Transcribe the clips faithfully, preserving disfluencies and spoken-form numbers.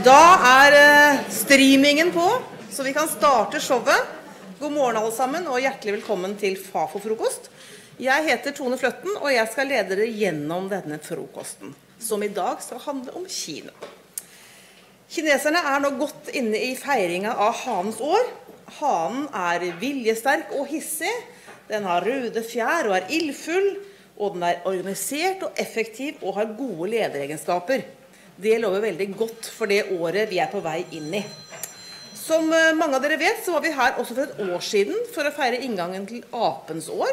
Da er streamingen på, så vi kan starte showet. God morgen alle sammen, og hjertelig velkommen til Fafo-frokost. Jeg heter Tone Fløtten, og jeg skal lede dere gjennom denne frokosten, som i dag skal handle om Kina. Kineserne er nå godt inne i feiringen av hanens år. Hanen er viljesterk og hissig, den har røde fjær og er ildfull, og den er organisert og effektiv og har gode lederegenskaper. Det lover veldig godt for det året vi er på vei inn i. Som mange av dere vet, så var vi her også for et år siden for å feire inngangen til apens år.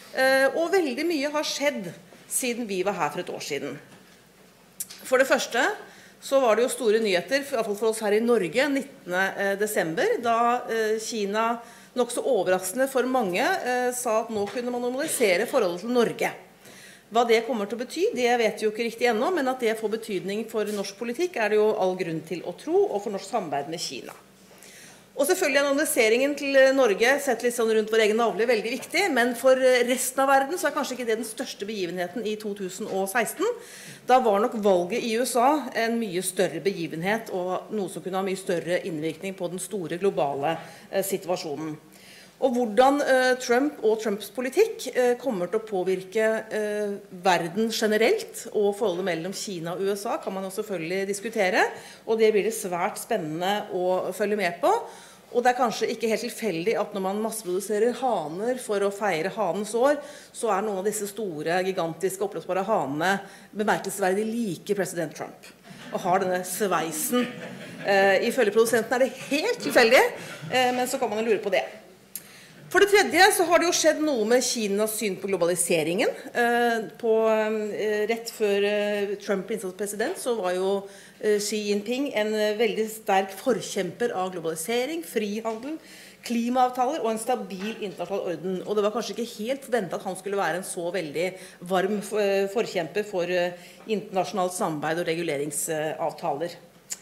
Og veldig mye har skjedd siden vi var her for et år siden. For det første så var det jo store nyheter, i hvert fall for oss her i Norge, nittende desember, da Kina nok så overraskende for mange sa at nå kunne man normalisere forholdet til Norge. Hva det kommer til å bety, det vet vi jo ikke riktig ennå, men at det får betydning for norsk politikk er det jo all grunn til å tro, og for norsk samarbeid med Kina. Og selvfølgelig er normaliseringen til Norge, sett litt sånn rundt vår egen navle, veldig viktig, men for resten av verden så er kanskje ikke det den største begivenheten i to tusen og seksten. Da var nok valget i U S A en mye større begivenhet, og noe som kunne ha mye større innvirkning på den store globale eh, situasjonen. Og hvordan eh, Trump og Trumps politikk eh, kommer til å påvirke eh, verden generelt, og forholdet mellom Kina og U S A kan man jo selvfølgelig diskutere, og det blir det svært spennende å følge med på. Og det er kanskje ikke helt tilfeldig at når man masseproduserer haner for å feire hanens år, så er noen av disse store, gigantiske, oppløsbare hanene bemerkelsesverdig like president Trump, og har denne sveisen. Eh, ifølge produsenten er det helt tilfeldig, eh, men så kan man jo lure på det. For det tredje så har det jo skjedd noe med Kinas syn på globaliseringen. Eh, på, eh, rett før eh, Trump ble innsatt president så var jo eh, Xi Jinping en eh, veldig sterk forkjemper av globalisering, frihandel, klimaavtaler og en stabil internasjonal orden. Og det var kanskje ikke helt forventet at han skulle være en så veldig varm eh, forkjemper for eh, internasjonalt samarbeid og reguleringsavtaler.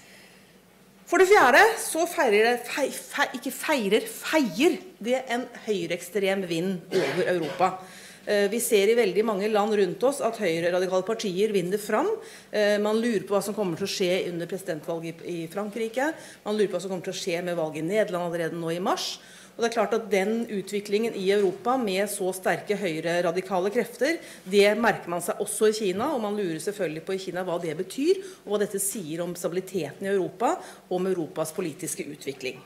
For det fjerde så feirer det, fei, fei, ikke feirer, feier det en høyreekstrem vind over Europa. Eh, vi ser i veldig mange land rundt oss at høyreradikale partier vinner fram. Eh, man lurer på hva som kommer til å skje under presidentvalget i, i Frankrike. Man lurer på hva som kommer til å skje med valget i Nederland allerede nå i mars. Og det er klart at den utviklingen i Europa med så sterke høyre-radikale krefter, det merker man seg også i Kina, og man lurer selvfølgelig på i Kina hva det betyr, og hva dette sier om stabiliteten i Europa, og om Europas politiske utvikling.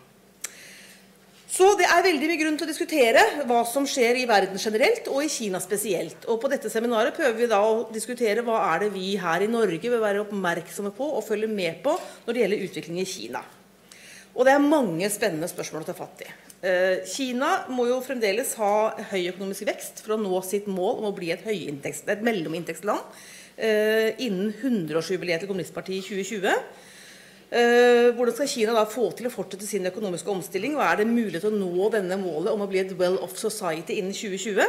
Så det er veldig mye grunn til å diskutere hva som skjer i verden generelt, og i Kina spesielt. Og på dette seminaret prøver vi da å diskutere hva er det vi her i Norge vil være oppmerksomme på og følge med på når det gjelder utvikling i Kina. Og det er mange spennende spørsmål å ta fatt i. Kina må jo fremdeles ha høy økonomisk vekst for å nå sitt mål om å bli et, et mellominntektsland eh, innen hundreårsjubileet til kommunistpartiet i tjue tjue. Eh, hvordan skal Kina da få til å fortsette sin økonomiske omstilling, og er det mulig til å nå denne målet om å bli et well-off society innen tjue tjue?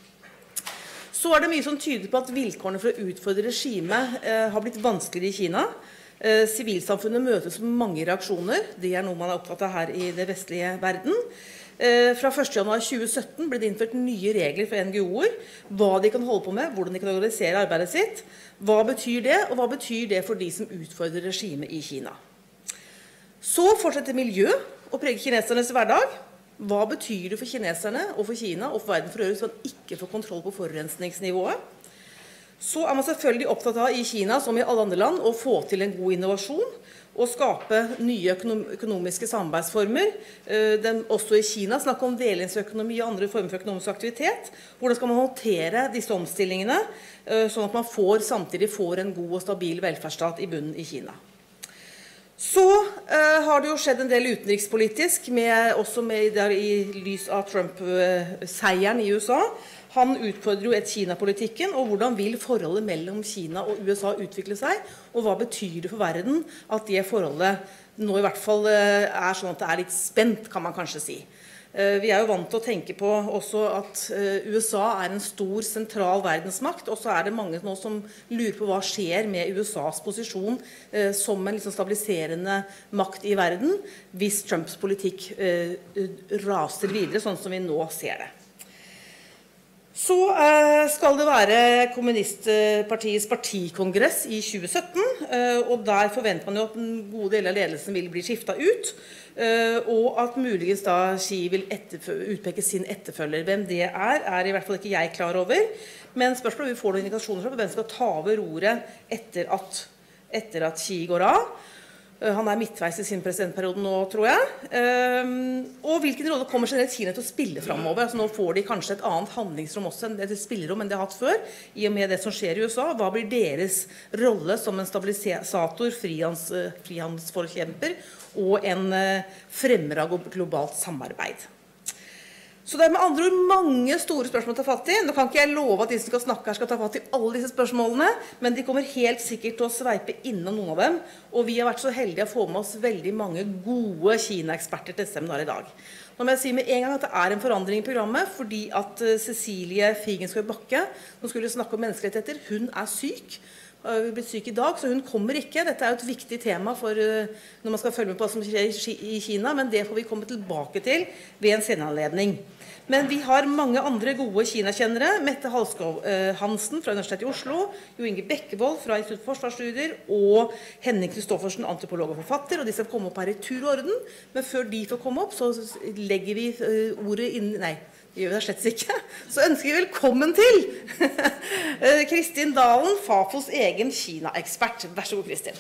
Så er det mye som tyder på at vilkårene for å utfordre regimet eh, har blitt vanskeligere i Kina. Sivilsamfunnet møtes med mange reaksjoner. Det er noe man er opptatt av her i det vestlige verden. Fra første januar tjue sytten ble det innført nye regler for N G O-er. Hva de kan holde på med, hvordan de kan organisere arbeidet sitt. Hva betyr det, og hva betyr det for de som utfordrer regimet i Kina? Så fortsetter miljø å prege kinesernes hverdag. Hva betyr det for kineserne og for Kina og for verden for øvrig så man ikke får kontroll på forurensningsnivået? Så er man selvfølgelig opptatt av i Kina, som i alle andre land, å få til en god innovasjon og skape nye økonomiske samarbeidsformer. Den, også i Kina snakker om delingsøkonomi og andre former for økonomisk aktivitet. Hvordan skal man håndtere disse omstillingene, sånn at man får, samtidig får en god og stabil velferdsstat i bunnen i Kina. Så uh, har det jo skjedd en del utenrikspolitisk, med, også med, der, i lys av Trump-seieren i U S A. Han utfordrer jo et Kina-politikken, og hvordan vil forholdet mellom Kina og U S A utvikle seg, og hva betyr det for verden at det forholdet nå i hvert fall uh, er sånn at det er litt spent, kan man kanskje si. Uh, vi er jo vant til å tenke på også at uh, U S A er en stor sentral verdensmakt, og så er det mange nå som lurer på hva skjer med U S As posisjon uh, som en liksom stabiliserende makt i verden, hvis Trumps politikk uh, raser videre, sånn som vi nå ser det. Så eh, skal det være kommunistpartiets partikongress i tjue sytten, eh, og der forventer man jo at en god del av ledelsen vil bli skiftet ut, eh, og at muligens da Xi vil utpeke sin etterfølger. Hvem det er, er i hvert fall ikke jeg klar over, men spørsmålet vi får noen indikasjoner på hvem skal ta over roret etter at, etter at Xi går av. Han er midtveis i sin presidentperiode nå, tror jeg. Um, og hvilken rolle kommer generelt Kina til å spille fremover? Altså, nå får de kanskje et annet handlingsrom også enn det de spiller om enn de har hatt før, i og med det som skjer i U S A. Hva blir deres rolle som en stabilisator, frihands, frihandelsforkjemper og en uh, fremmer av globalt samarbeid? Så det er med andre ord mange store spørsmål å ta fatt i. Nå kan ikke jeg love at de som skal snakke her skal ta fatt i alle disse spørsmålene, men de kommer helt sikkert til å sveipe innom noen av dem, og vi har vært så heldige å få med oss veldig mange gode Kina-eksperter til seminar i dag. Nå må jeg si med en gang at det er en forandring i programmet, fordi at Cecilie Figenschou Bakke, som skulle snakke om menneskerettigheter, hun er syk. Hun blir syk i dag, så hun kommer ikke. Dette er jo et viktig tema for når man skal følge med på hva som skjer i Kina, men det får vi komme tilbake til ved en senere anledning. Men vi har mange andre gode Kina-kjennere. Mette Halskov eh, Hansen fra Universitetet i Oslo, Jo Inge Bekkevold fra Institutt for Forsvarsstudier og Henning Kristoffersen, antropolog og forfatter, og de skal komme opp her i tur og orden. Men før de får komme opp, så legger vi eh, ordet inn... Nei, det gjør vi det slett ikke. Så ønsker vi velkommen til Kristin Dalen, Fafos egen Kina-ekspert. Vær så god, Kristin.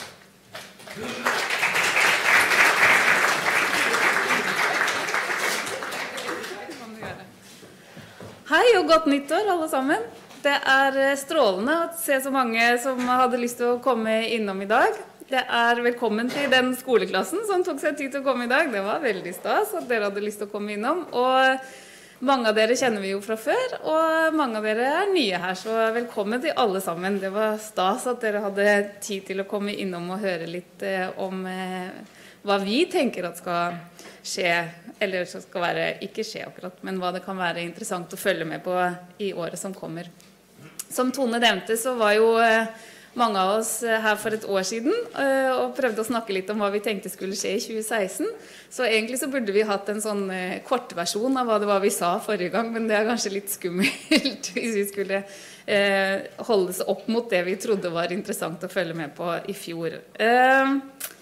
Hei og godt nyttår alle sammen. Det er strålende å se så mange som hadde lyst til å komme innom i dag. Det er velkommen til den skoleklassen som tok seg tid til å komme i dag. Det var veldig stas at dere hadde lyst til å komme innom. Og mange av dere kjenner vi jo fra før, og mange av dere er nye her, så velkommen til alle sammen. Det var stas at dere hadde tid til å komme innom og høre litt om hva vi tenker at skal skje, eller så skal være ikke skje akkurat, men hva det kan være interessant å følge med på i året som kommer. Som Tone nevnte, så var jo mange av oss her for et år siden og prøvde å snakke litt om hva vi tenkte skulle skje i tjue seksten. Så egentlig så burde vi hatt en sånn kortversjon av hva det var vi sa forrige gang, men det er kanskje litt skummelt hvis vi skulle eh, holde seg opp mot det vi trodde var interessant å følge med på i fjor. Eh,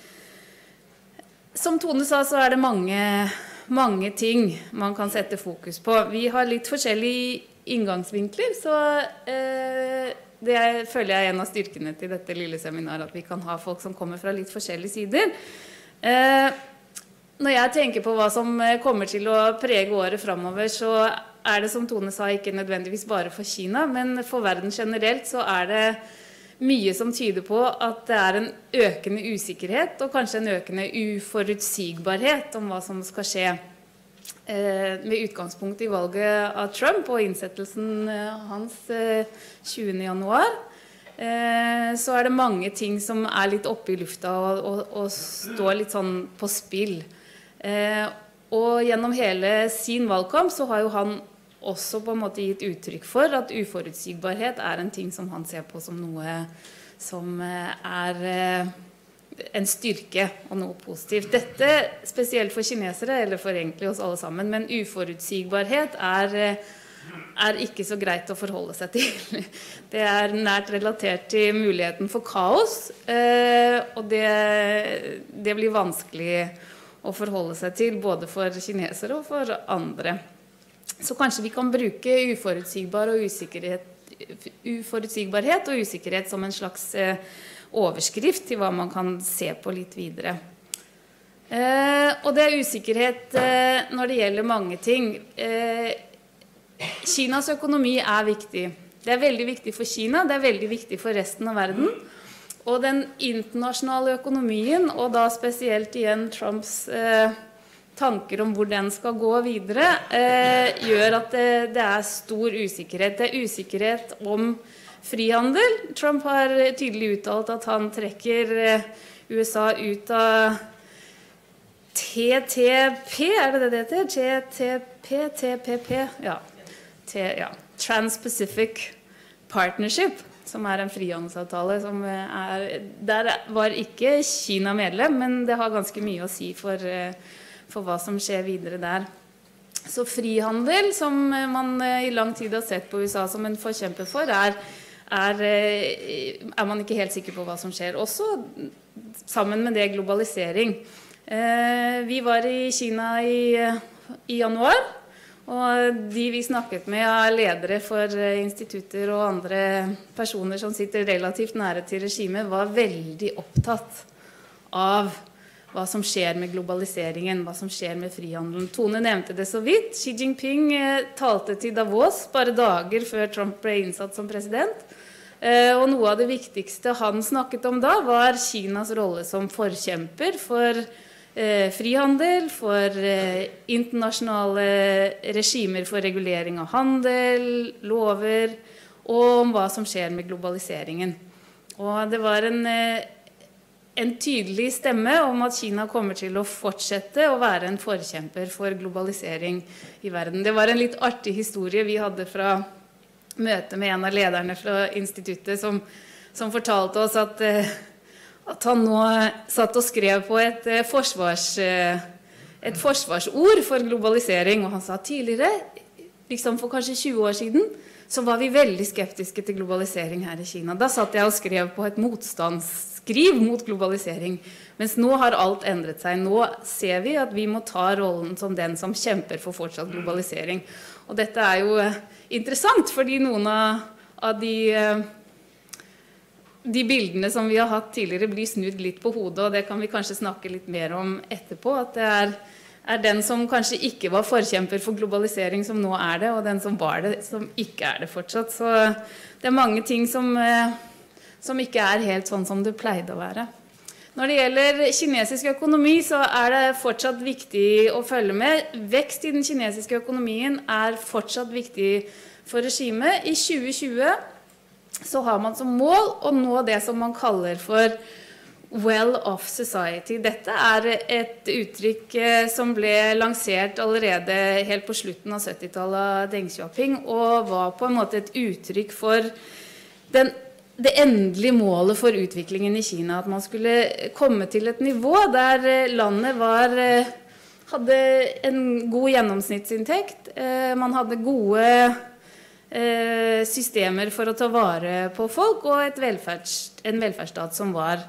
som Tone sa, så er det mange, mange ting man kan sette fokus på. Vi har litt forskjellige inngangsvinkler, så eh, det føler jeg er en av styrkene til dette lille seminaret, at vi kan ha folk som kommer fra litt forskjellige sider. Eh, når jeg tenker på hva som kommer til å prege året fremover, så er det, som Tone sa, ikke nødvendigvis bare for Kina, men for verden generelt så er det mye som tyder på at det er en økende usikkerhet, og kanskje en økende uforutsigbarhet om hva som skal skje. Eh, med utgangspunkt i valget av Trump og innsettelsen eh, hans eh, tjuende januar, eh, så er det mange ting som er litt oppe i lufta og, og, og står litt sånn på spill. Eh, og gjennom hele sin valgkamp så har jo han også på en måte gitt uttrykk for at uforutsigbarhet er en ting som han ser på som noe som er en styrke og noe positivt. Dette spesielt for kinesere, eller for egentlig oss alle sammen, men uforutsigbarhet er, er ikke så greit å forholde seg til. Det er nært relatert til muligheten for kaos, og det, det blir vanskelig å forholde seg til, både for kinesere og for andre. Så kanskje vi kan bruke uforutsigbar og usikkerhet, uforutsigbarhet og usikkerhet som en slags eh, overskrift til hva man kan se på litt videre. Eh, og det er usikkerhet eh, når det gjelder mange ting. Eh, Kinas økonomi er viktig. Det er veldig viktig for Kina, det er veldig viktig for resten av verden. Og den internasjonale økonomien, og da spesielt igjen Trumps eh, tanker om hvor den skal gå videre, eh, gjør at det, det er stor usikkerhet. Det er usikkerhet om frihandel. Trump har tydelig uttalt at han trekker eh, U S A ut av T T P, er det det det heter? T T P, T P P, ja. T, ja. Trans-Pacific Partnership, som er en frihandelsavtale som er, der var ikke Kina medlem, men det har ganske mye å si for, for hva som skjer videre der. Så frihandel, som man i lang tid har sett på U S A som en forkjemper for, er, er, er man ikke helt sikker på hva som skjer. Også sammen med det globalisering. Vi var i Kina i, i januar, og de vi snakket med er ledere for institutter og andre personer som sitter relativt nære til regimet, var veldig opptatt av hva som skjer med globaliseringen, hva som skjer med frihandelen. Tone nevnte det så vidt. Xi Jinping eh, talte til Davos bare dager før Trump ble innsatt som president. Eh, og noe av det viktigste han snakket om da var Kinas rolle som forkjemper for eh, frihandel, for eh, internasjonale regimer for regulering av handel, lover, og om hva som skjer med globaliseringen. Og det var en... Eh, En tydelig stemme om at Kina kommer til å fortsette å være en forkjemper for globalisering i verden. Det var en litt artig historie vi hadde fra møte med en av lederne fra instituttet som, som fortalte oss at, at han nå satt og skrev på et, forsvars, et forsvarsord for globalisering. Og han sa tidligere, liksom for kanskje tjue år siden, så var vi veldig skeptiske til globalisering her i Kina. Da satt jeg og skrev på et motstands skriv mot globalisering, mens nå har alt endret seg. Nå ser vi at vi må ta rollen som den som kjemper for fortsatt globalisering. Og dette er jo interessant, fordi noen av de, de bildene som vi har hatt tidligere blir snudd litt på hodet, og det kan vi kanskje snakke litt mer om etterpå, at det er, er den som kanskje ikke var forkjemper for globalisering som nå er det, og den som var det som ikke er det fortsatt. Så det er mange ting som... som ikke er helt sånn som det pleide å være. Når det gjelder kinesisk økonomi, så er det fortsatt viktig å følge med. Vekst i den kinesiske økonomien er fortsatt viktig for regimet. I tjue tjue så har man som mål å nå det som man kaller for well-off society. Dette er et uttrykk som ble lansert allerede helt på slutten av syttitallet av Deng Xiaoping, og var på en måte et uttrykk for den det endelige målet for utviklingen i Kina, at man skulle komme til et nivå der landet var, hadde en god gjennomsnittsinntekt, man hadde gode systemer for å ta vare på folk, og et velferds, en velferdsstat som var,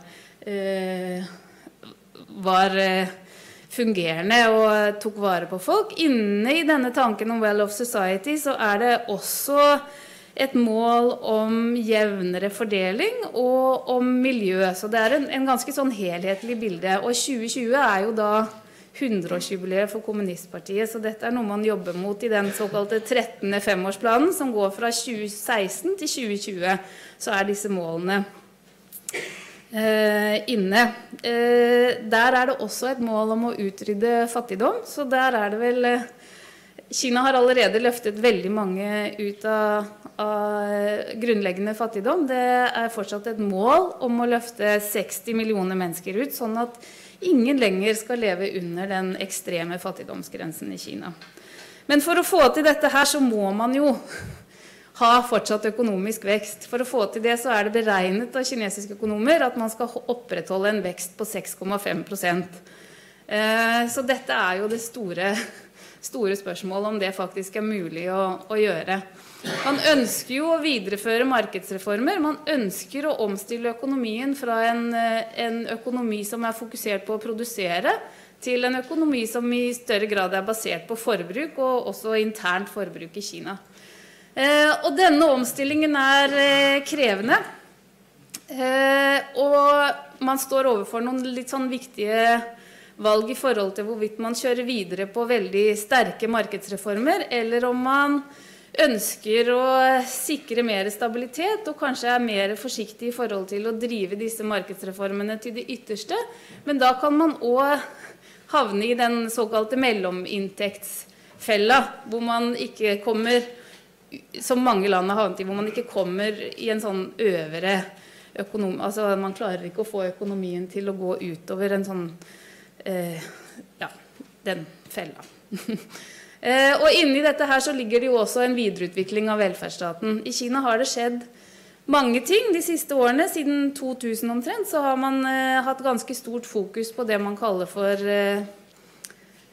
var fungerende og tok vare på folk. Inne i denne tanken om well-off society så er det også et mål om jevnere fordeling og om miljø. Så det er en, en ganske sånn helhetlig bilde. Og tjue tjue er jo da hundreårsjubileet for kommunistpartiet, så dette er noe man jobber mot i den såkalte trettende femårsplanen, som går fra tjue seksten til tjue tjue. Så er disse målene eh, inne. Eh, der er det også et mål om å utrydde fattigdom, så der er det vel... Eh, Kina har allerede løftet veldig mange ut av, av grunnleggende fattigdom. Det er fortsatt et mål om å løfte seksti millioner mennesker ut, sånn at ingen lenger skal leve under den ekstreme fattigdomsgrensen i Kina. Men for å få til dette her så må man jo ha fortsatt økonomisk vekst. For å få til det så er det beregnet av kinesiske økonomer at man skal opprettholde en vekst på seks komma fem prosent. Så dette er jo det store... store spørsmål om det faktisk er mulig å, å gjøre. Man ønsker jo å videreføre markedsreformer, man ønsker å omstille økonomien fra en, en økonomi som er fokusert på å produsere, til en økonomi som i større grad er basert på forbruk, og også internt forbruk i Kina. Eh, og denne omstillingen er eh, krevende, eh, og man står overfor noen litt sånn viktige valg i forhold til hvorvidt man kjører videre på veldig sterke markedsreformer, eller om man ønsker å sikre mer stabilitet, og kanskje er mer forsiktig i forhold til å drive disse markedsreformene til det ytterste. Men da kan man også havne i den såkalte mellominntektsfella, hvor man ikke kommer, som mange land har havnet i, hvor man ikke kommer i en sånn øvre økonom, altså man klarer ikke å få økonomien til å gå utover en sånn Eh, ja, den fella. eh, og inni dette her så ligger det jo også en videreutvikling av velferdsstaten. I Kina har det skjedd mange ting de siste årene. Siden to tusen omtrent så har man eh, hatt ganske stort fokus på det man kaller for eh,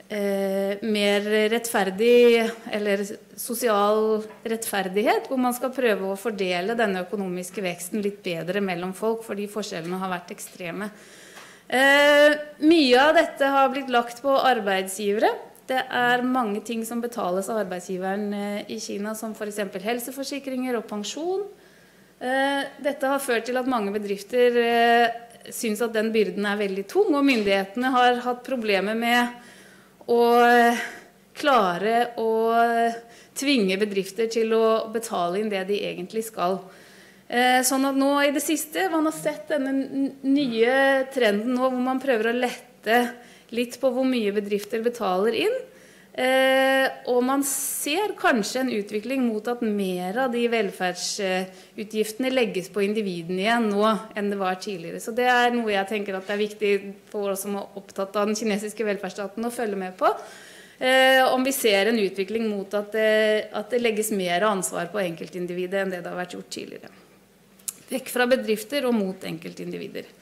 eh, mer rettferdig, eller sosial rettferdighet, hvor man skal prøve å fordele denne økonomiske veksten litt bedre mellom folk, fordi forskjellene har vært ekstreme. Eh, mye av dette har blitt lagt på arbeidsgivere. Det er mange ting som betales av arbeidsgiveren eh, i Kina, som for eksempel helseforsikringer og pensjon. Eh, dette har ført til at mange bedrifter eh, synes at den byrden er veldig tung, og myndighetene har hatt problemer med å eh, klare å tvinge bedrifter til å betale inn det de egentlig skal. Eh, sånn at nå i det siste, man har sett denne nye trenden nå, hvor man prøver å lette litt på hvor mye bedrifter betaler inn. Eh, og man ser kanskje en utvikling mot at mer av de velferdsutgiftene legges på individene igjen nå enn det var tidligere. Så det er noe jeg tenker at det er viktig for oss som er opptatt av den kinesiske velferdsstaten å følge med på. Eh, om vi ser en utvikling mot at det, at det legges mer ansvar på enkeltindividet enn det det har vært gjort tidligere. Vekk fra bedrifter og mot enkeltindivider.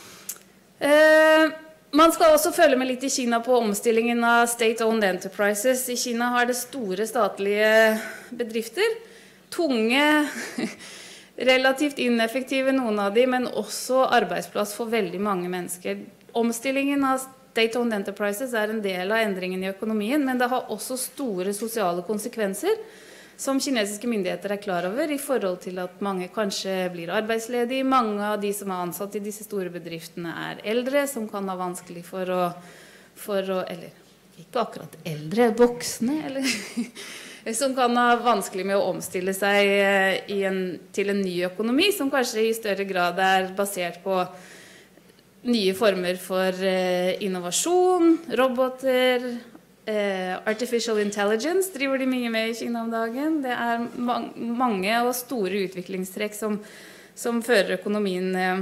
Eh, Man skal også følge med litt i Kina på omstillingen av state-owned enterprises. I Kina har det store statlige bedrifter, tunge, relativt ineffektive noen av de, men også arbeidsplass for veldig mange mennesker. Omstillingen av state-owned enterprises er en del av endringen i økonomien, men det har også store sosiale konsekvenser som kinesiske myndigheter er klar over i forhold til at mange kanskje blir arbeidsledige. Mange av de som er ansatt i disse store bedriftene er eldre, som kan ha vanskelig for å, for å eller ikke akkurat eldre, voksne, eller som kan ha vanskelig med å omstille seg i en, til en ny økonomi, som kanskje i større grad er basert på nye former for eh, innovasjon, roboter, Uh, artificial intelligence driver de mye med i Kina om dagen. Det er ma mange og store utviklingstrekk som, som fører økonomien uh,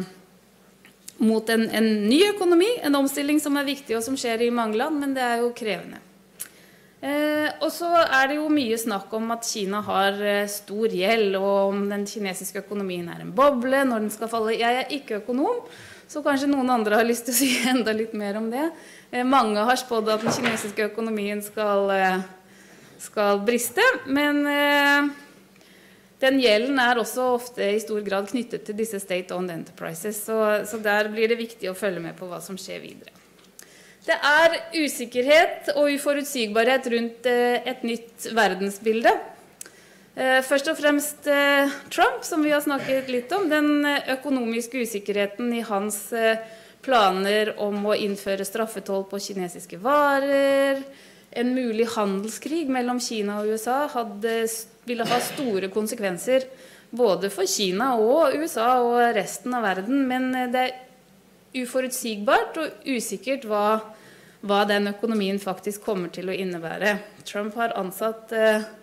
mot en, en ny økonomi, en omstilling som er viktig og som skjer i mange land, men det er jo krevende. Uh, og så er det jo mye snakk om at Kina har uh, stor gjeld, og om den kinesiske økonomien er en boble når den skal falle. Jeg er ikke økonom, så kanskje noen andre har lyst til å si enda litt mer om det. Eh, mange har spådd at den kinesiske økonomien skal, eh, skal briste, men eh, den gjelden er også ofte i stor grad knyttet til disse state-owned enterprises, så, så der blir det viktig å følge med på hva som skjer videre. Det er usikkerhet og uforutsigbarhet rundt eh, et nytt verdensbilde. Først og fremst Trump, som vi har snakket litt om, den økonomiske usikkerheten i hans planer om å innføre straffetoll på kinesiske varer, en mulig handelskrig mellom Kina og U S A hadde, ville ha store konsekvenser både for Kina og U S A og resten av verden, men det er uforutsigbart og usikkert hva, hva den økonomien faktisk kommer til å innebære. Trump har ansatt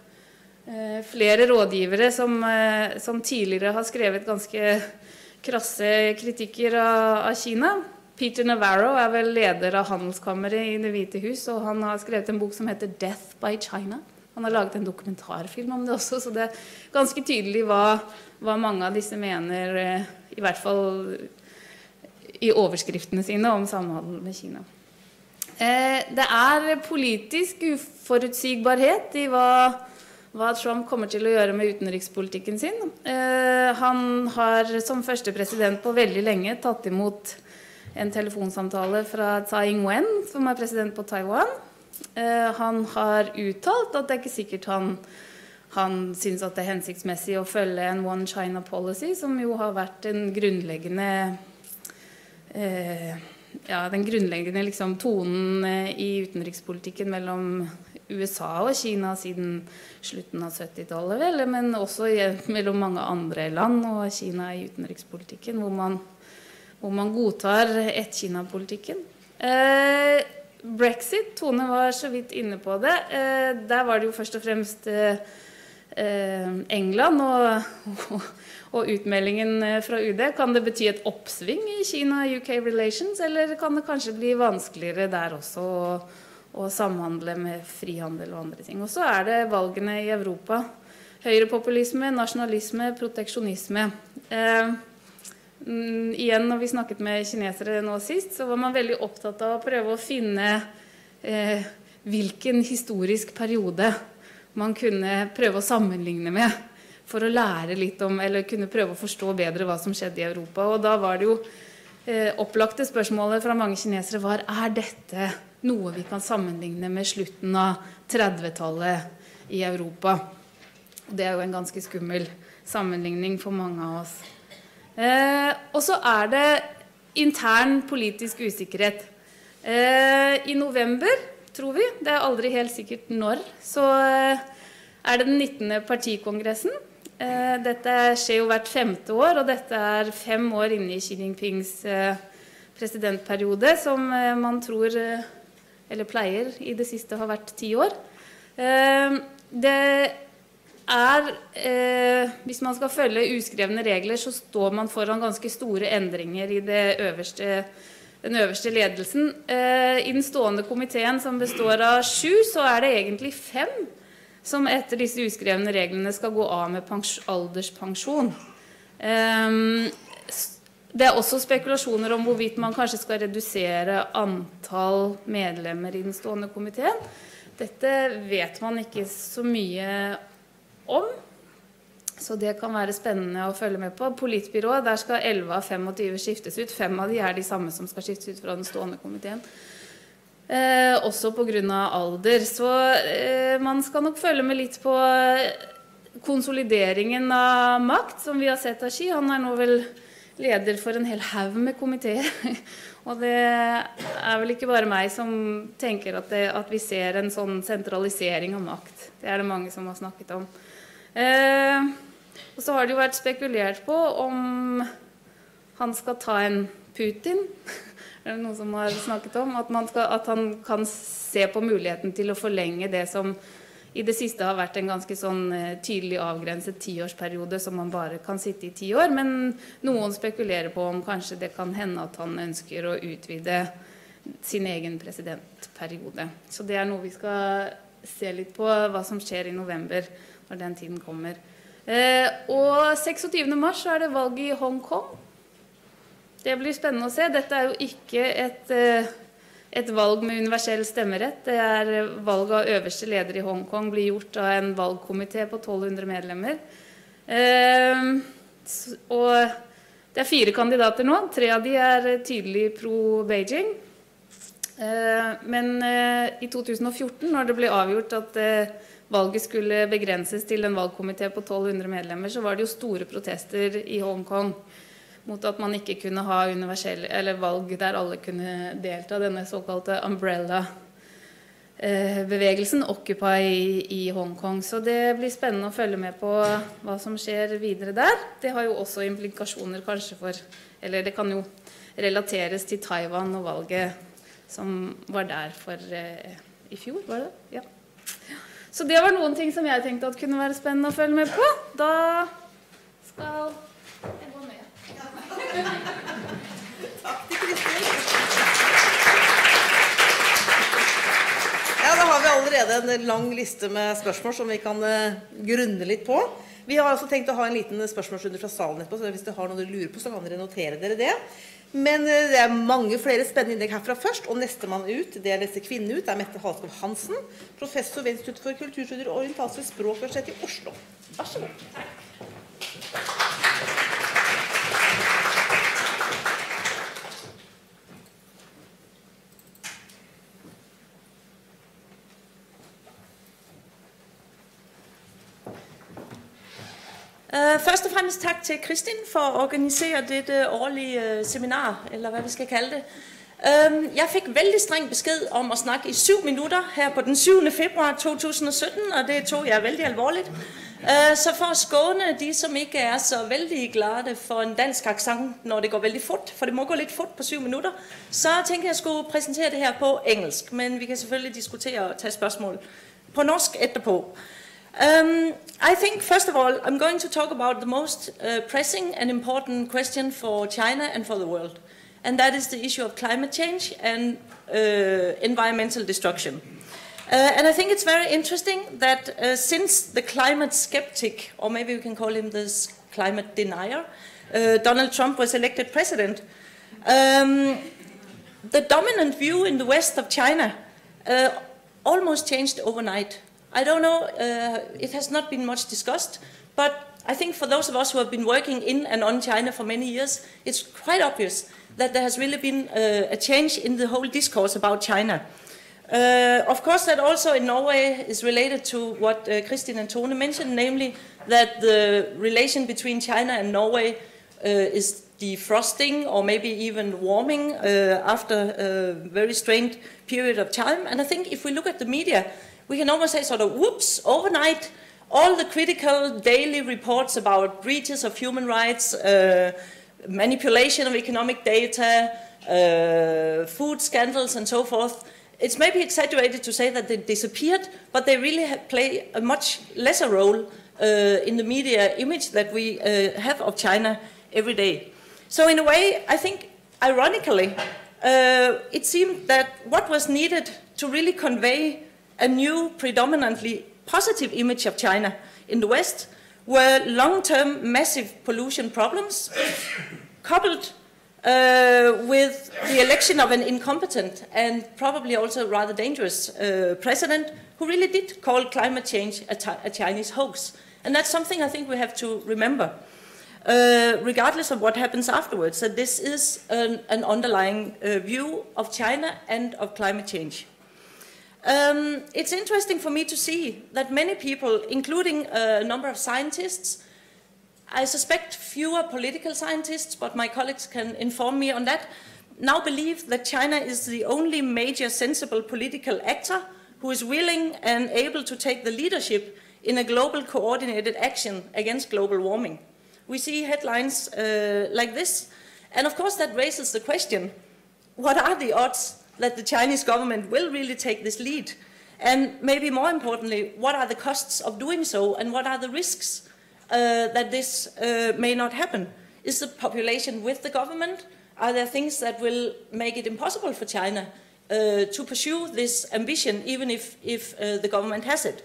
flere rådgivere som, som tidligere har skrevet ganske krasse kritikker av, av Kina. Peter Navarro er vel leder av handelskammeret i Det hvite hus, og han har skrevet en bok som heter Death by China. Han har laget en dokumentarfilm om det også, så det er ganske tydelig hva, hva mange av disse mener, i hvert fall i overskriftene sine om samhandel med Kina. Det er politisk uforutsigbarhet i hva hva Trump kommer til å gjøre med utenrikspolitikken sin. Eh, han har som første president på veldig lenge tatt imot en telefonsamtale fra Tsai Ing-wen, som er president på Taiwan. Eh, han har uttalt at det er ikke sikkert han, han synes at det er hensiktsmessig å følge en One China policy, som jo har vært en grunnleggende eh, ja, den grunnleggende liksom, tonen i utenrikspolitikken mellom U S A og Kina siden slutten av syttitallet, vel, men også mellom mange andre land og Kina i utenrikspolitikken, hvor man, hvor man godtar ett-Kina-politikken. Eh, Brexit, Tone var så vidt inne på det. Eh, der var det jo først og fremst eh, England og, og, og utmeldingen fra U D. Kan det bety et oppsving i Kina-U K relations, eller kan det kanskje bli vanskeligere der også å, å samhandle med frihandel og andre ting? Og så er det valgene i Europa. Høyrepopulisme, nasjonalisme, proteksjonisme. Eh, mm, igjen, når vi snakket med kinesere nå sist, så var man veldig opptatt av å prøve å finne eh, hvilken historisk periode man kunne prøve å sammenligne med for å lære litt om, eller kunne prøve å forstå bedre hva som skjedde i Europa. Og da var det jo eh, opplagte spørsmålet fra mange kinesere var, er dette noe vi kan sammenligne med slutten av trettitallet i Europa? Det er jo en ganske skummel sammenligning for mange av oss. Eh, og så er det intern politisk usikkerhet. Eh, I november, tror vi, det er aldri helt sikkert når, så eh, er det den nittende partikongressen. Eh, dette skjer jo hvert femte år, og dette er fem år inne i Xi Jinpings eh, presidentperiode, som eh, man tror, eh, eller pleier i det siste, har vært ti år. Eh, det er, eh, hvis man skal følge uskrevne regler, så står man foran ganske store endringer i det øverste, den øverste ledelsen. Eh, I den stående komiteen, som består av sju, så er det egentlig fem som etter disse uskrevne reglene skal gå av med alderspensjon. Eh, det er også spekulasjoner om hvorvidt man kanskje skal redusere antall medlemmer i den stående komiteen. Dette vet man ikke så mye om, så det kan være spennende å følge med på. Politbyrået, der skal elleve av tjuefem skiftes ut. Fem av de er de samme som skal skiftes ut fra den stående komiteen. Eh, også på grunn av alder. Så eh, man skal nok følge med litt på konsolideringen av makt, som vi har sett av Xi. Han er nå vel leder for en hel haug med komiteer. Og det er vel ikke bare meg som tenker at, det, at vi ser en sånn sentralisering av makt. Det er det mange som har snakket om. Eh, og så har det jo vært spekulert på om han skal ta en Putin. Det er noen som har snakket om at, man skal, at han kan se på muligheten til å forlenge det som i det siste har vært en ganske sånn tydelig avgrenset tiårsperiode som man bare kan sitte i ti år, men noen spekulerer på om kanskje det kan hende at han ønsker å utvide sin egen presidentperiode. Så det er noe vi skal se litt på hva som skjer i november når den tiden kommer. Eh, og seksogtyvende mars så er det valg i Hongkong. Det blir spennende å se. Dette er jo ikke et, et valg med universell stemmerett. Det er valg av øverste leder i Hongkong blir gjort av en valgkomité på tolv hundre medlemmer. Eh, og det er fire kandidater nå. Tre av de er tydelig pro-Beijing. Eh, men eh, i to tusen og fjorten, når det ble avgjort at eh, valget skulle begrenses til en valgkomité på tolv hundre medlemmer, så var det jo store protester i Hongkong mot at man ikke kunne ha universelle, eller valg der alle kunne delta, denne såkalte umbrella-bevegelsen, Occupy i, i Hongkong. Så det blir spennende å følge med på hva som skjer videre der. Det har jo også implikasjoner kanskje for, eller det kan jo relateres til Taiwan og valget som var der for eh, i fjor, var det? Ja. Så det var noen ting som jeg tenkte at kunne være spennende å følge med på. Da skal jeg gå med. Takk til Kristin. Ja, da har vi allerede en lang liste med spørsmål som vi kan uh, grunne litt på. Vi har også tenkt å ha en liten spørsmålsrunde fra salen etterpå, så hvis dere har noe dere lurer på, så kan dere notere dere det. Men uh, det er mange flere spennende innlegg herfra først, og neste mann ut, det er neste kvinne ut, det er Mette Halskov Hansen, professor ved Institutt for kulturstudier og orientalsk språk ved Universitetet i Oslo. Vær så god. Uh, først og fremmest tak til Kristin for å organisere dette årlige uh, seminar, eller hva vi skal kalle det. Uh, jeg fikk veldig streng besked om å snakke i syv minutter her på den syvende februar to tusen og sytten, og det tog jeg veldig alvorlig. Uh, så for å skåne de som ikke er så veldig glade for en dansk aksent når det går veldig fort, for det må gå litt fort på syv minutter, så tenkte jeg skulle presentere det her på engelsk, men vi kan selvfølgelig diskutere og ta spørsmål på norsk etterpå. Um, I think, first of all, I'm going to talk about the most uh, pressing and important question for China and for the world. And that is the issue of climate change and uh, environmental destruction. Uh, and I think it's very interesting that uh, since the climate skeptic, or maybe we can call him this climate denier, uh, Donald Trump was elected president, um, the dominant view in the west of China uh, almost changed overnight. I don't know, uh, it has not been much discussed, but I think for those of us who have been working in and on China for many years, it's quite obvious that there has really been uh, a change in the whole discourse about China. Uh, of course, that also in Norway is related to what uh, Kristin and Tone mentioned, namely that the relation between China and Norway uh, is defrosting or maybe even warming uh, after a very strained period of time. And I think if we look at the media, we can almost say sort of, whoops, overnight, all the critical daily reports about breaches of human rights, uh, manipulation of economic data, uh, food scandals and so forth, it's maybe exaggerated to say that they disappeared, but they really play a much lesser role uh, in the media image that we uh, have of China every day. So in a way, I think, ironically, uh, it seemed that what was needed to really convey a new, predominantly positive image of China in the West were long-term massive pollution problems, coupled uh, with the election of an incompetent and probably also rather dangerous uh, president who really did call climate change a, a Chinese hoax. And that's something I think we have to remember, uh, regardless of what happens afterwards, that this is an, an underlying uh, view of China and of climate change. Um, it's interesting for me to see that many people, including a number of scientists, I suspect fewer political scientists, but my colleagues can inform me on that, now believe that China is the only major sensible political actor who is willing and able to take the leadership in a global coordinated action against global warming. We see headlines uh, like this, and of course that raises the question, what are the odds that the Chinese government will really take this lead? And maybe more importantly, what are the costs of doing so, and what are the risks uh, that this uh, may not happen? Is the population with the government? Are there things that will make it impossible for China uh, to pursue this ambition, even if, if uh, the government has it?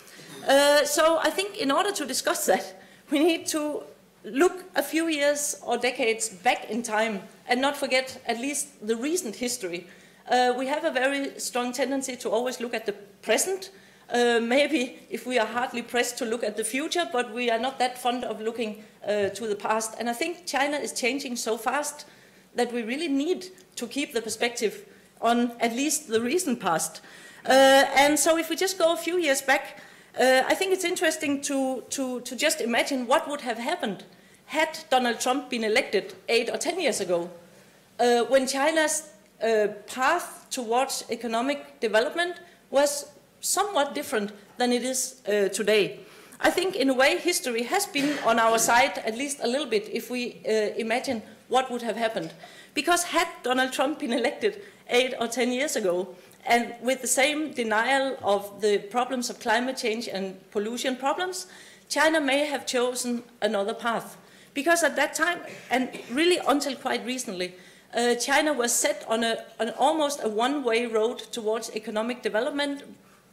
Uh, so I think in order to discuss that, we need to look a few years or decades back in time and not forget at least the recent history. Uh, we have a very strong tendency to always look at the present. Uh, maybe if we are hardly pressed to look at the future, but we are not that fond of looking uh, to the past. And I think China is changing so fast that we really need to keep the perspective on at least the recent past. Uh, and so if we just go a few years back, uh, I think it's interesting to, to, to just imagine what would have happened had Donald Trump been elected eight or ten years ago, uh, when China's Uh, path towards economic development was somewhat different than it is uh, today. I think in a way history has been on our side at least a little bit if we uh, imagine what would have happened. Because had Donald Trump been elected eight or ten years ago and with the same denial of the problems of climate change and pollution problems, China may have chosen another path. Because at that time, and really until quite recently, Uh, China was set on, a, on almost a one-way road towards economic development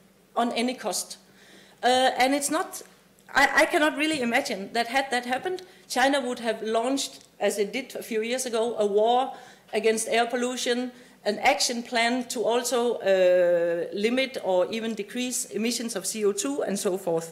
on any cost. Uh, and it's not, I, I cannot really imagine that had that happened, China would have launched, as it did a few years ago, a war against air pollution, an action plan to also uh, limit or even decrease emissions of C O two and so forth.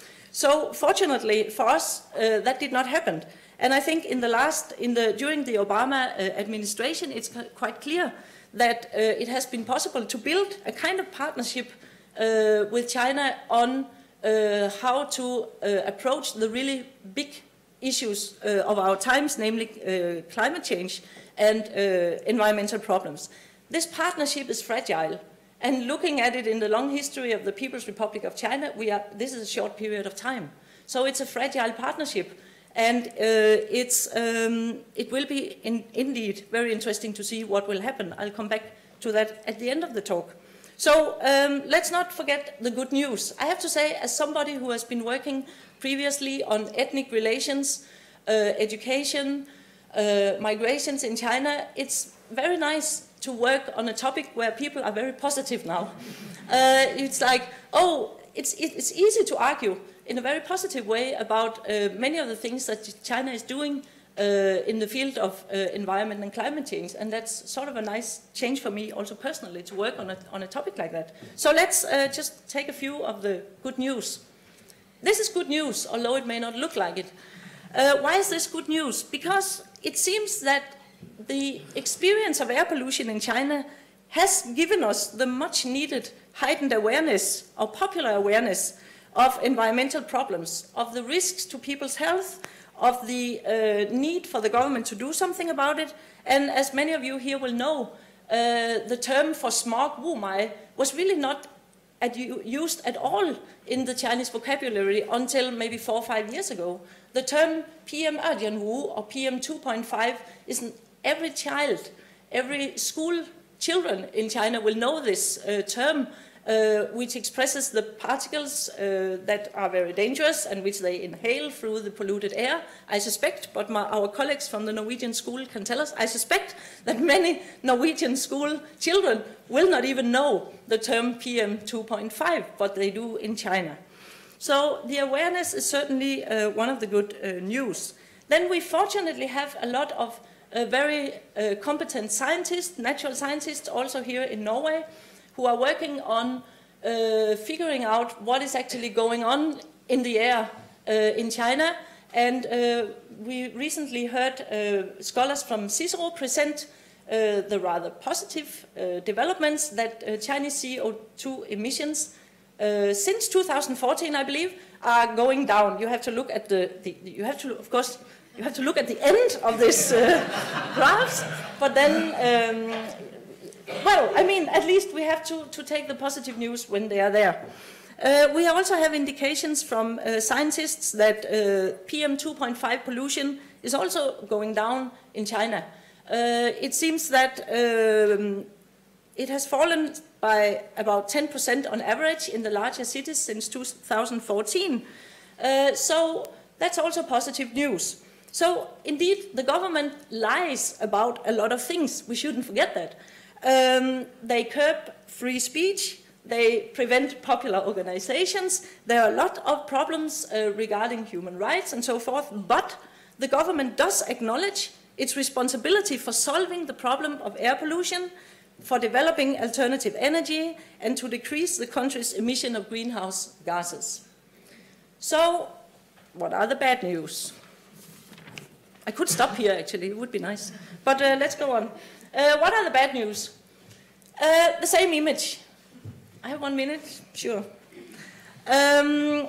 So fortunately for us, uh, that did not happen. And I think in the last, in the, during the Obama uh, administration, it's quite clear that uh, it has been possible to build a kind of partnership uh, with China on uh, how to uh, approach the really big issues uh, of our times, namely uh, climate change and uh, environmental problems. This partnership is fragile. And looking at it in the long history of the People's Republic of China, we are, this is a short period of time. So it's a fragile partnership. And uh, it's, um, it will be in, indeed very interesting to see what will happen. I'll come back to that at the end of the talk. So um, let's not forget the good news. I have to say, as somebody who has been working previously on ethnic relations, uh, education, uh, migrations in China, it's very nice to work on a topic where people are very positive now. Uh, it's like, oh, it's, it's easy to argue in a very positive way about uh, many of the things that China is doing uh, in the field of uh, environment and climate change, and that's sort of a nice change for me also personally to work on a, on a topic like that. So let's uh, just take a few of the good news. This is good news, although it may not look like it. Uh, why is this good news? Because it seems that the experience of air pollution in China has given us the much needed heightened awareness or popular awareness of environmental problems, of the risks to people's health, of the uh, need for the government to do something about it. And as many of you here will know, uh, the term for smog, wumai, was really not at, used at all in the Chinese vocabulary until maybe four or five years ago. The term P M two point five or P M two point five is every child, every school children in China will know this uh, term, uh, which expresses the particles uh, that are very dangerous and which they inhale through the polluted air, I suspect, but my, our colleagues from the Norwegian school can tell us, I suspect that many Norwegian school children will not even know the term P M two point five, but they do in China. So the awareness is certainly uh, one of the good uh, news. Then we fortunately have a lot of uh, very uh, competent scientists, natural scientists also here in Norway, who are working on uh, figuring out what is actually going on in the air uh, in China. And uh, we recently heard uh, scholars from CICERO present uh, the rather positive uh, developments that uh, Chinese C O two emissions Uh, since two thousand fourteen, I believe, are going down. You have to look at the, the you have to, of course, you have to look at the end of this uh, graphs, but then, um, well, I mean, at least we have to, to take the positive news when they are there. Uh, we also have indications from uh, scientists that uh, P M two point five pollution is also going down in China. Uh, it seems that um, it has fallen by about ten percent on average in the larger cities since two thousand fourteen. Uh, so that's also positive news. So indeed, the government lies about a lot of things. We shouldn't forget that. Um, they curb free speech. They prevent popular organizations. There are a lot of problems uh, regarding human rights and so forth. But the government does acknowledge its responsibility for solving the problem of air pollution, for developing alternative energy, and to decrease the country's emission of greenhouse gases. So, what are the bad news? I could stop here, actually, it would be nice. But uh, let's go on. Uh, what are the bad news? Uh, the same image. I have one minute? Sure. Um,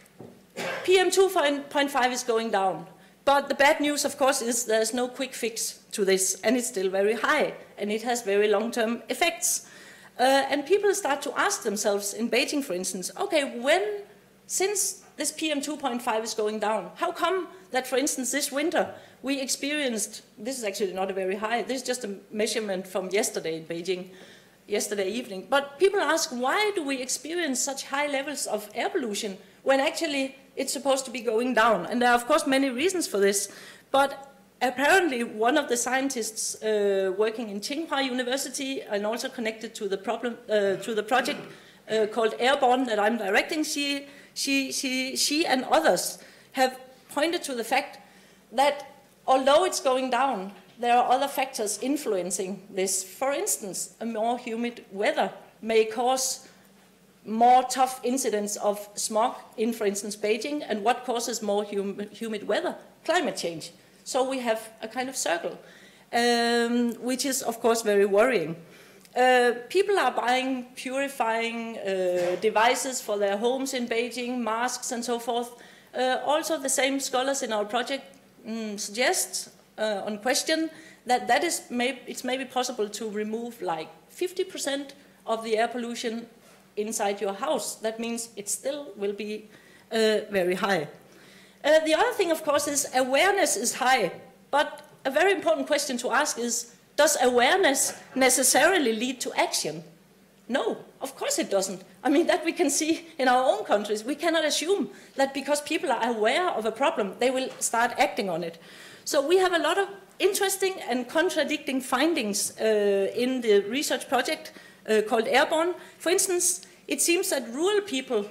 P M two point five is going down. But the bad news, of course, is there's no quick fix to this, and it's still very high, and it has very long-term effects. Uh, and people start to ask themselves, in Beijing, for instance, okay, when, since this P M two point five is going down, how come that, for instance, this winter we experienced, this is actually not a very high, this is just a measurement from yesterday in Beijing, yesterday evening, but people ask, why do we experience such high levels of air pollution when actually it's supposed to be going down? And there are, of course, many reasons for this, but apparently one of the scientists uh, working in Tsinghua University and also connected to the, problem, uh, to the project uh, called Airborne that I'm directing, she, she, she, she and others have pointed to the fact that although it's going down, there are other factors influencing this. For instance, a more humid weather may cause more tough incidents of smog in, for instance, Beijing. And what causes more hum humid weather? Climate change. So we have a kind of circle, um, which is, of course, very worrying. Uh, people are buying purifying uh, devices for their homes in Beijing, masks and so forth. Uh, also, the same scholars in our project mm, suggest, uh, on question, that that is may it's maybe possible to remove like fifty percent of the air pollution inside your house. That means it still will be uh, very high. Uh, the other thing, of course, is awareness is high, but a very important question to ask is, does awareness necessarily lead to action? No, of course it doesn't. I mean, that we can see in our own countries. We cannot assume that because people are aware of a problem, they will start acting on it. So we have a lot of interesting and contradicting findings uh, in the research project uh, called Airborne. For instance, it seems that rural people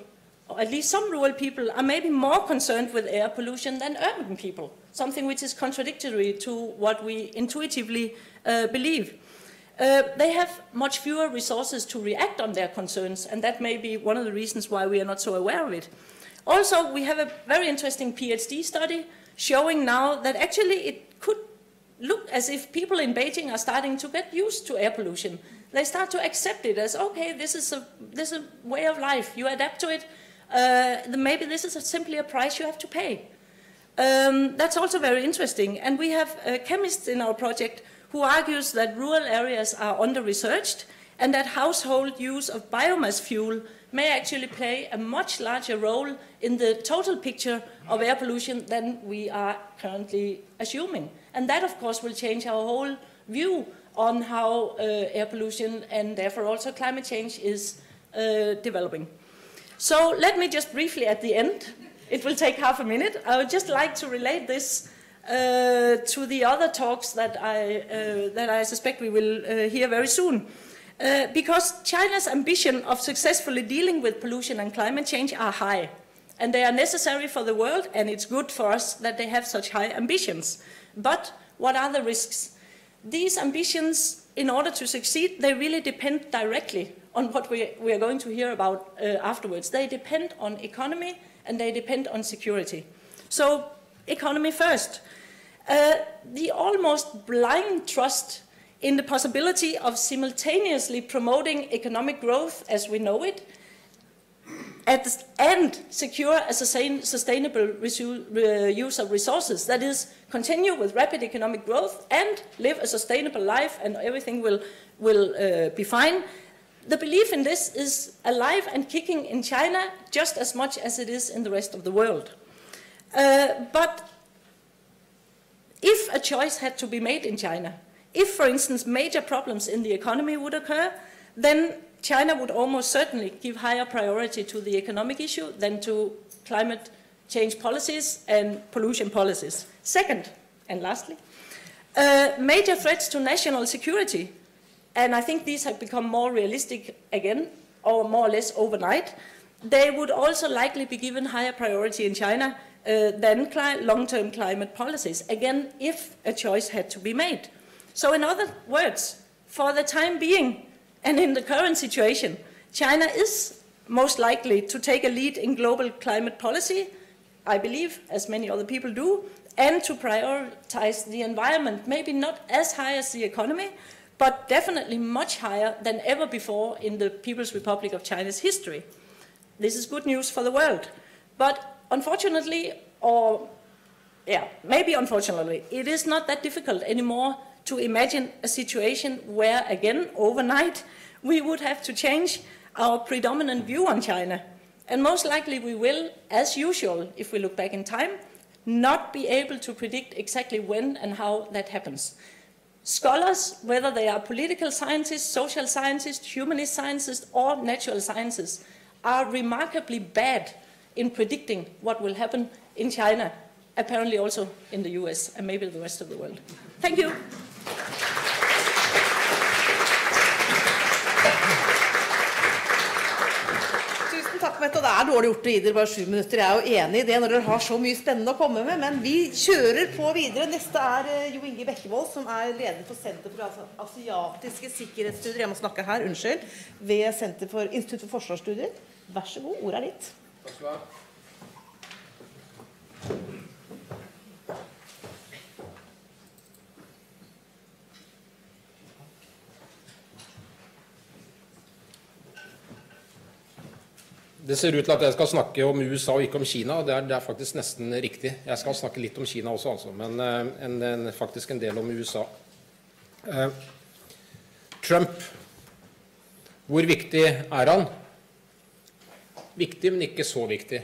or at least some rural people, are maybe more concerned with air pollution than urban people, something which is contradictory to what we intuitively uh, believe. Uh, they have much fewer resources to react on their concerns, and that may be one of the reasons why we are not so aware of it. Also, we have a very interesting PhD study showing now that actually it could look as if people in Beijing are starting to get used to air pollution. They start to accept it as, okay, this is a, this is a way of life. You adapt to it. Uh, maybe this is a, simply a price you have to pay. Um, that's also very interesting. And we have uh, chemists in our project who argues that rural areas are under-researched and that household use of biomass fuel may actually play a much larger role in the total picture of air pollution than we are currently assuming. And that, of course, will change our whole view on how uh, air pollution and therefore also climate change is uh, developing. So let me just briefly at the end, it will take half a minute, I would just like to relate this uh, to the other talks that I, uh, that I suspect we will uh, hear very soon. Uh, because China's ambition of successfully dealing with pollution and climate change are high. And they are necessary for the world, and it's good for us that they have such high ambitions. But what are the risks? These ambitions, in order to succeed, they really depend directly on what we, we are going to hear about uh, afterwards. They depend on economy, and they depend on security. So, economy first. Uh, the almost blind trust in the possibility of simultaneously promoting economic growth as we know it, at, and secure a sustain, sustainable use of resources. That is, continue with rapid economic growth and live a sustainable life and everything will, will uh, be fine. The belief in this is alive and kicking in China just as much as it is in the rest of the world. Uh, but if a choice had to be made in China, if, for instance, major problems in the economy would occur, then China would almost certainly give higher priority to the economic issue than to climate change policies and pollution policies. Second, and lastly, uh, major threats to national security, and I think these have become more realistic again, or more or less overnight, they would also likely be given higher priority in China uh, than long-term climate policies, again, if a choice had to be made. So in other words, for the time being, and in the current situation, China is most likely to take a lead in global climate policy, I believe, as many other people do, and to prioritize the environment, maybe not as high as the economy, but definitely much higher than ever before in the People's Republic of China's history. This is good news for the world. But unfortunately, or yeah, maybe unfortunately, it is not that difficult anymore to imagine a situation where, again, overnight, we would have to change our predominant view on China. And most likely we will, as usual, if we look back in time, not be able to predict exactly when and how that happens. Scholars, whether they are political scientists, social scientists, humanist scientists, or natural sciences, are remarkably bad in predicting what will happen in China, apparently also in the U S and maybe the rest of the world. Thank you. Tusen takk, Mette. Det er dårlig gjort å gi dere bare sju minutter. Jeg er jo enig i det når dere har så mye spennende å komme med, men vi kjører på videre. Neste er Jo Inge Bekkevold, som er leder for Senter for asiatiske sikkerhetsstudier. Jeg må snakke her, unnskyld, ved Senter for Institutt for Forsvarsstudier. Vær så god, ordet er ditt. Takk skal du ha. Det ser ut til at jeg skal snakke om U S A og ikke om Kina, og det er, det er faktisk nesten riktig. Jeg skal snakke litt om Kina også, altså, men uh, en, en, faktisk en del om U S A. Uh, Trump, hvor viktig er han? Viktig, men ikke så viktig.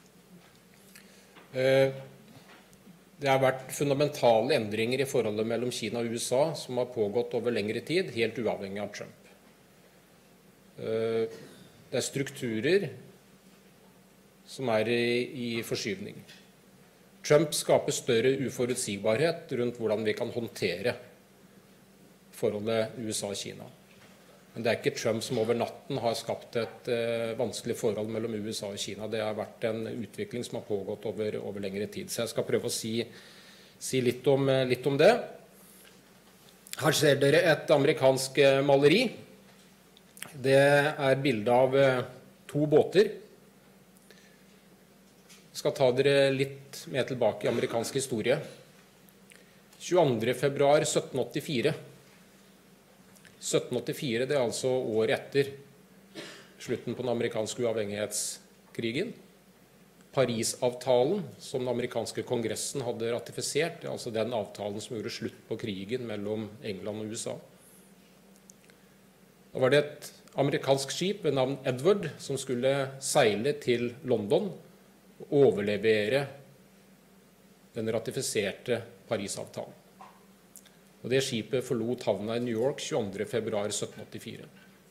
Uh, det har vært fundamentale endringer i forholdet mellom Kina og U S A som har pågått over lengre tid, helt uavhengig av Trump. Uh, det er strukturer som er i, i forskyvning. Trump skaper større uforutsigbarhet rundt hvordan vi kan håndtere forholdet U S A og Kina. Men det er ikke Trump som over natten har skapt et eh, vanskelig forhold mellom U S A og Kina. Det har vært en utvikling som har pågått over, over lengre tid. Så jeg skal prøve å si, si litt, om, litt om det. Her ser dere et amerikansk maleri. Det er bilde av eh, to båter. Jeg skal ta dere litt med tilbake i amerikansk historie. tjueandre februar sytten åttifire. sytten åttifire, det er altså året etter slutten på den amerikanske uavhengighetskrigen. Parisavtalen, som den amerikanske kongressen hadde ratifisert, det er altså den avtalen som gjorde slutt på krigen mellom England og U S A. Da var det et amerikansk skip ved navn Edward som skulle seile til London og overlevere den ratifiserte Parisavtalen. Og det skipet forlot havna i New York tjueandre februar sytten åttifire.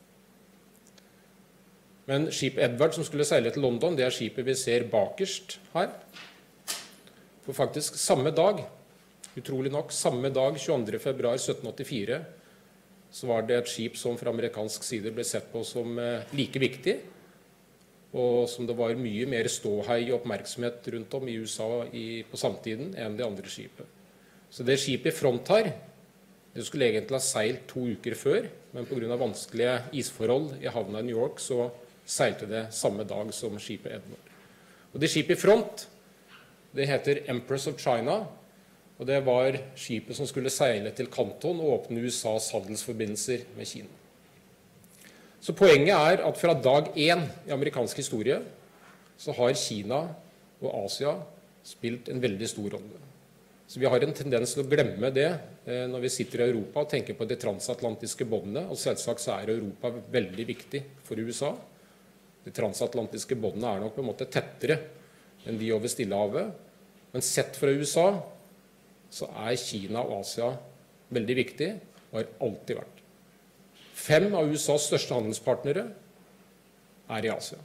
Men skipet Edward som skulle seile til London, det er skipet vi ser bakerst her. For faktisk samme dag, utrolig nok, samme dag, tjueandre februar sytten åttifire, så var det et skip som fra amerikansk side ble sett på som like viktig, og som det var mye mer ståhei og oppmerksomhet rundt om i U S A i, på samtiden enn det andre skipet. Så det skipet i front her, det skulle egentlig ha seilt to uker før, men på grunn av vanskelige isforhold i havna i New York, så seilte det samme dag som skipet Edward. Og det skipet i front, det heter Empress of China, og det var skipet som skulle seile til Kanton og åpne U S A's handelsforbindelser med Kina. Så poenget er at fra dag én i amerikansk historie, så har Kina og Asia spilt en veldig stor rolle. Så vi har en tendens til å glemme det eh, når vi sitter i Europa og tenker på de transatlantiske båndene, og selvsagt så er Europa veldig viktig for U S A. De transatlantiske båndene er nok på en måte tettere enn de over Stillehavet, men sett fra U S A så er Kina og Asia veldig viktig, og har alltid vært. Fem av U S A's største handelspartnere er i Asia.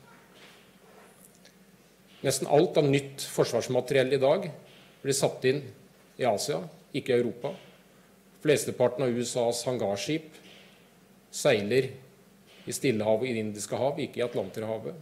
Nesten alt av nytt forsvarsmateriell i dag blir satt inn i Asia, ikke i Europa. Flesteparten av U S A's hangarskip seiler i Stillehavet og i det Indiske hav, ikke i Atlanterhavet.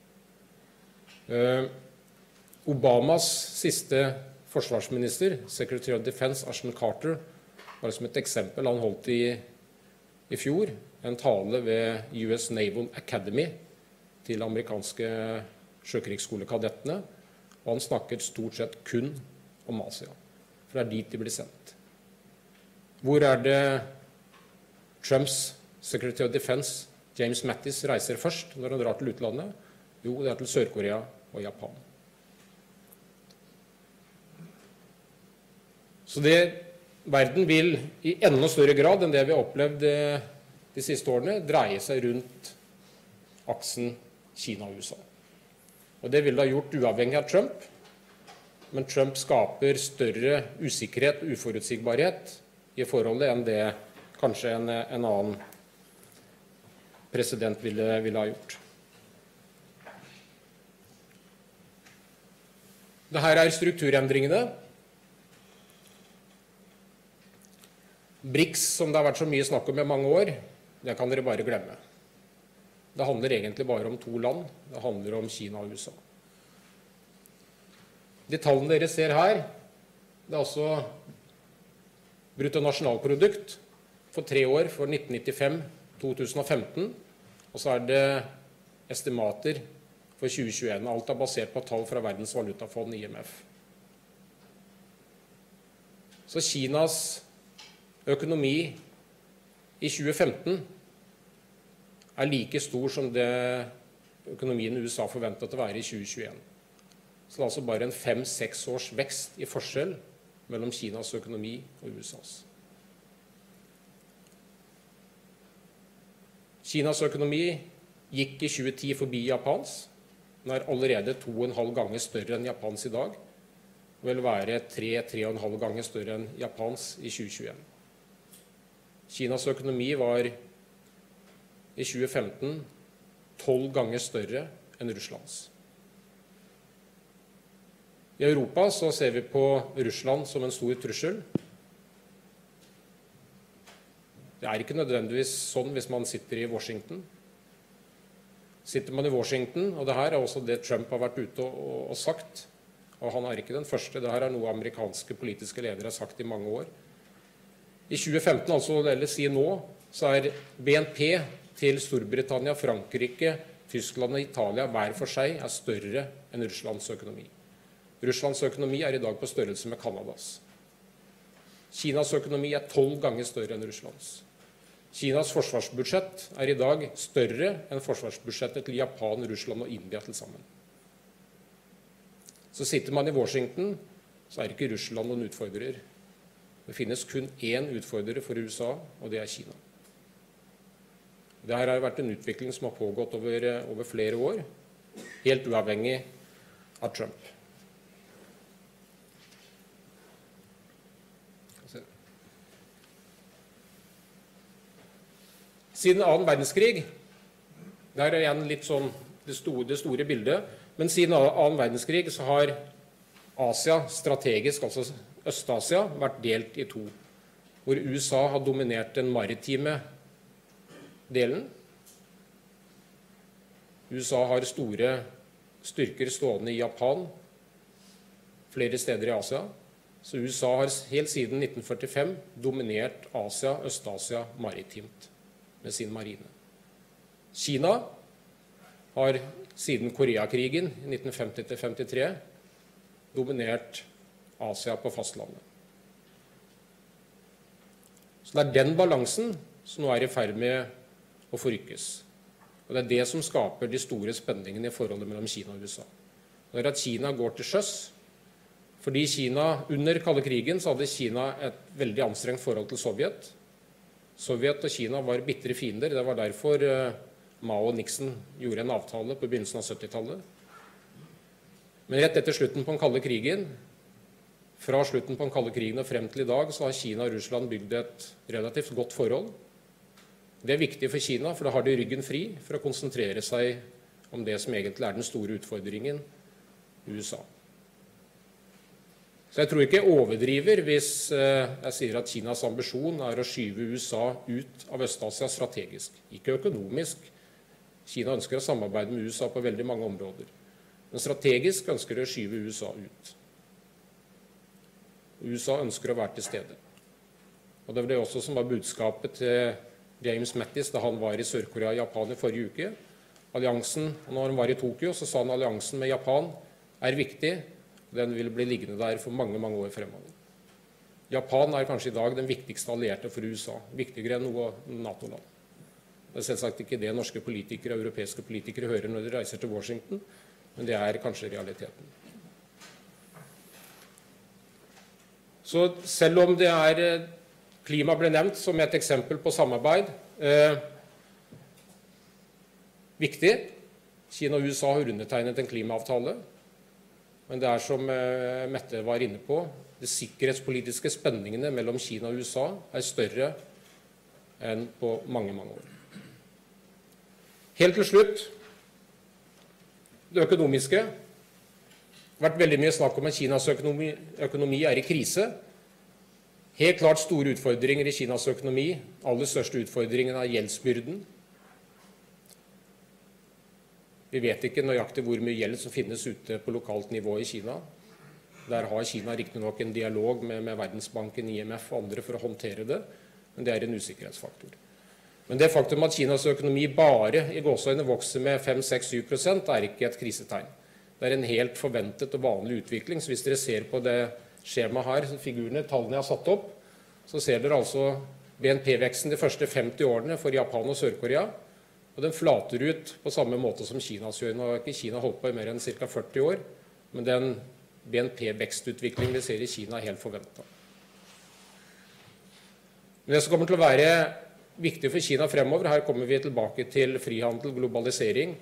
Eh, Obamas siste forsvarsminister, Secretary of Defense, Ashton Carter, bare som et eksempel, han holdt i, i fjor en tale ved U S Naval Academy til amerikanske sjøkrigsskolekadettene, og han snakket stort sett kun om Asia. For det er dit de blir sendt. Hvor er det Trumps Secretary of Defense, James Mattis, reiser først når han drar til utlandet? Jo, det er til Sør-Korea og Japan. Så det, verden vil i enda større grad enn det vi har opplevd de siste årene, dreie seg rundt aksen Kina og U S A. Og det ville det ha gjort uavhengig av Trump, men Trump skaper større usikkerhet og uforutsigbarhet i forholdet enn det kanskje en, en annen president ville, ville ha gjort. Dette er strukturendringene. BRICS, som det har vært så mye snakk om i mange år, det kan dere bare glemme. Det handler egentlig bare om to land. Det handler om Kina og U S A. De tallene dere ser her, det er altså bruttonasjonalprodukt for tre år, for nitten nittifem til to tusen femten, og så er det estimater for tjue tjueen. Alt er basert på tall fra Verdens valutafond, I M F. Så Kinas økonomi i tjue femten er like stor som det økonomien i U S A forventet å være i tjue tjueen. Så det er altså bare en fem-seks års vekst i forskjell mellom Kinas økonomi og U S A's. Kinas økonomi gikk i tjue ti forbi Japans. Den er allerede to og en halv ganger større enn Japans i dag, og vil være tre-tre og en halv ganger større enn Japans i tjue tjueen. Kinas økonomi var i tjue femten tolv ganger større enn Russlands. I Europa så ser vi på Russland som en stor trussel. Det er ikke nødvendigvis sånn hvis man sitter i Washington. Sitter man i Washington, og det her er også det Trump har vært ute og, og, og sagt, og han er ikke den første, det her er noe amerikanske politiske ledere har sagt i mange år. I tjue femten, altså det vil si nå, så er B N P til Storbritannia, Frankrike, Tyskland og Italia hver for seg er større enn Russlands økonomi. Russlands økonomi er i dag på størrelse med Kanadas. Kinas økonomi er tolv ganger større enn Russlands. Kinas forsvarsbudsjett er i dag større enn forsvarsbudsjettet til Japan, Russland og India til sammen. Så sitter man i Washington, så er ikke Russland noen utfordrer. Det finnes kun én utfordrer for U S A, og det er Kina. Det her har vært en utvikling som har pågått over, over flere år, helt uavhengig av Trump. Siden annen verdenskrig, det er igjen litt sånn det store, det store bildet, men siden annen verdenskrig så har Asia strategisk, altså Øst-Asia, vært delt i to, hvor U S A har dominert den maritime delen. U S A har store styrker stående i Japan, flere steder i Asia, så U S A har helt siden nitten førtifem dominert Asia, Øst-Asia maritimt med sin marine. Kina har siden Koreakrigen i nitten femti til femtitre dominert Asia på fastlandet. Så det er den balansen som nå er i ferd med å forrykkes. Og det er det som skaper de store spenningene i forholdet mellom Kina og U S A. Det er at Kina går til sjøs, fordi Kina under kalde krigen så hadde Kina et veldig anstrengt forhold til Sovjet. Sovjet og Kina var bitre fiender. Det var derfor uh, Mao og Nixon gjorde en avtale på begynnelsen av syttitallet. Men rett etter slutten på den kalde krigen, fra slutten på den kalde krigen og frem til i dag, så har Kina og Russland bygd et relativt godt forhold. Det er viktig for Kina, for da har de ryggen fri for å konsentrere seg om det som egentlig er den store utfordringen, U S A. Så jeg tror ikke jeg overdriver hvis jeg sier at Kinas ambisjon er å skyve U S A ut av Øst-Asia strategisk, ikke økonomisk. Kina ønsker å samarbeide med U S A på veldig mange områder. Men strategisk ønsker de å skyve U S A ut. U S A ønsker å være til stede. Og det var det også som var budskapet til James Mattis da han var i Sør-Korea og Japan i forrige uke. Alliansen, og når han var i Tokyo, så sa han alliansen med Japan er viktig. Den vil bli liggende der for mange, mange år fremover. Japan er kanskje i dag den viktigste allierte for U S A, viktigere enn noe NATO-land. Det er selvsagt ikke det norske politikere og europeiske politikere hører når de reiser til Washington, men det er kanskje realiteten. Så selv om det er klima ble nevnt som et eksempel på samarbeid, eh, viktig, Kina og U S A har undertegnet en klimaavtale, men det er som eh, Mette var inne på, de sikkerhetspolitiske spenningene mellom Kina og U S A er større enn på mange, mange år. Helt til slutt, det økonomiske. Det har vært veldig mye snakk om at Kinas økonomi, økonomi er i krise. Helt klart store utfordringer i Kinas økonomi. Aller største utfordringen er gjeldsbyrden. Vi vet ikke nøyaktig hvor mye gjeld som finnes ute på lokalt nivå i Kina. Der har Kina riktignok en dialog med, med Verdensbanken, I M F og andre for å håndtere det, men det er en usikkerhetsfaktor. Men det faktum at Kinas økonomi bare i gåseøyne vokser med fem, seks, syv prosent er ikke et krisetegn. Det er en helt forventet og vanlig utvikling, så hvis dere ser på det skjemaet her, figurene, tallene jeg har satt opp, så ser dere altså B N P-veksten de første femti årene for Japan og Sør-Korea, og den flater ut på samme måte som Kinas gjør. Nå har ikke Kina holdt på i mer enn ca. førti år, men den B N P-vekstutviklingen vi ser i Kina er helt forventet. Men det som kommer til å være viktig for Kina fremover, her kommer vi tilbake til frihandel, globalisering.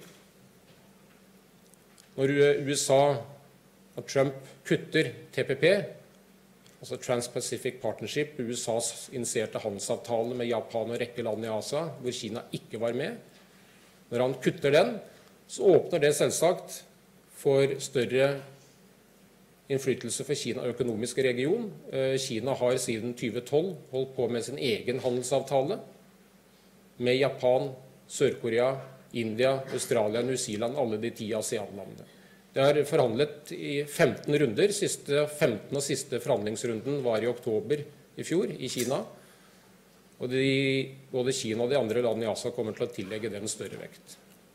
Når U S A og Trump kutter T P P, altså Trans-Pacific Partnership, U S As initierte handelsavtale med Japan og rekke land i Asia, hvor Kina ikke var med. Når han kutter den, så åpner det selvsagt for større innflytelse for Kina økonomiske region. Kina har siden tjue tolv holdt på med sin egen handelsavtale med Japan, Sør-Korea, India, Australia, New Zealand, alle de ti ASEAN-landene. Det er forhandlet i femten runder. Siste femten og siste forhandlingsrunden var i oktober i fjor i Kina. Og de, både Kina og de andre landene i Asia kommer til å tillegge den større vekt.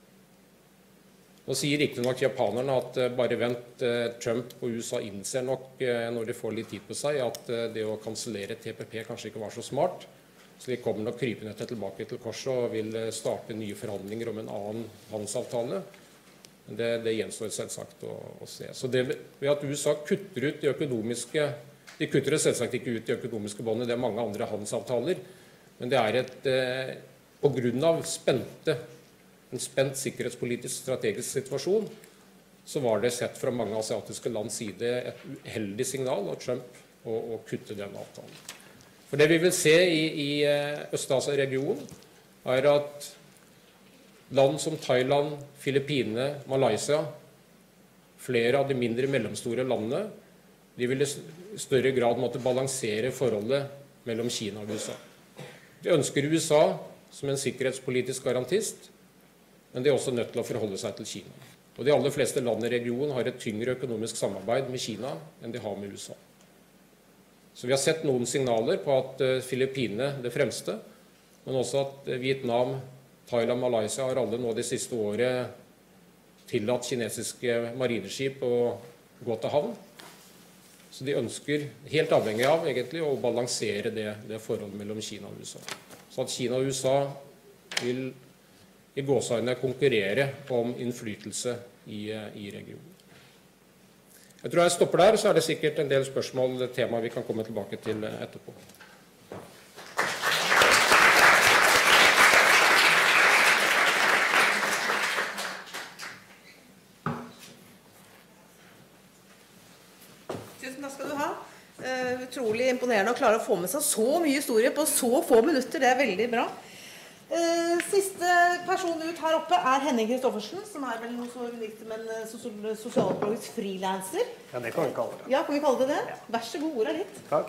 Nå sier riktignok japanerne at bare vent, Trump og U S A innser nok når de får litt tid på seg at det å kansellere T P P kanskje ikke var så smart. Så de kommer nok krypende tilbake til korset og vil starte nye forhandlinger om en annen handelsavtale. Det, det gjenstår selvsagt å, å se. Så det ved at U S A kutter ut de økonomiske, de kutter det selvsagt ikke ut de økonomiske båndene, det er mange andre handelsavtaler, men det er et, på grunn av spente en spent sikkerhetspolitisk strategisk situasjon, så var det sett fra mange asiatiske lands side et uheldig signal av Trump å, å kutte den avtalen. For det vi vil se i, i Øst-Asia-regionen er at land som Thailand, Filippinene, Malaysia, flere av de mindre mellomstore landene, de vil i større grad måtte balansere forholdet mellom Kina og U S A. De ønsker U S A som en sikkerhetspolitisk garantist, men de er også nødt til å forholde seg til Kina. Og de aller fleste land i regionen har et tyngre økonomisk samarbeid med Kina enn de har med U S A. Så vi har sett noen signaler på at Filippinene er det fremste, men også at Vietnam, Thailand, Malaysia har alle nå de siste året tillatt kinesiske marineskip å gå til havn. Så de ønsker, helt avhengig av egentlig, å balansere det, det forholdet mellom Kina og U S A. Så at Kina og U S A vil i gåseøynene konkurrere om innflytelse i, i regionen. Jeg tror jeg stopper der, så er det sikkert en del spørsmål, det tema vi kan komme tilbake til etterpå. Tusen takk skal du ha. Uh, utrolig imponerende å klare å få med seg så mye historie på så få minutter. Det er veldig bra. Uh, siste person ut her oppe er Henning Kristoffersen, som er vel noe så unikt som en uh, sosialpsykologisk frilanser. Ja, det kan vi kalle det. Ja, kan vi kalle det det? Ja. Vær så god, ordet er ditt. Takk.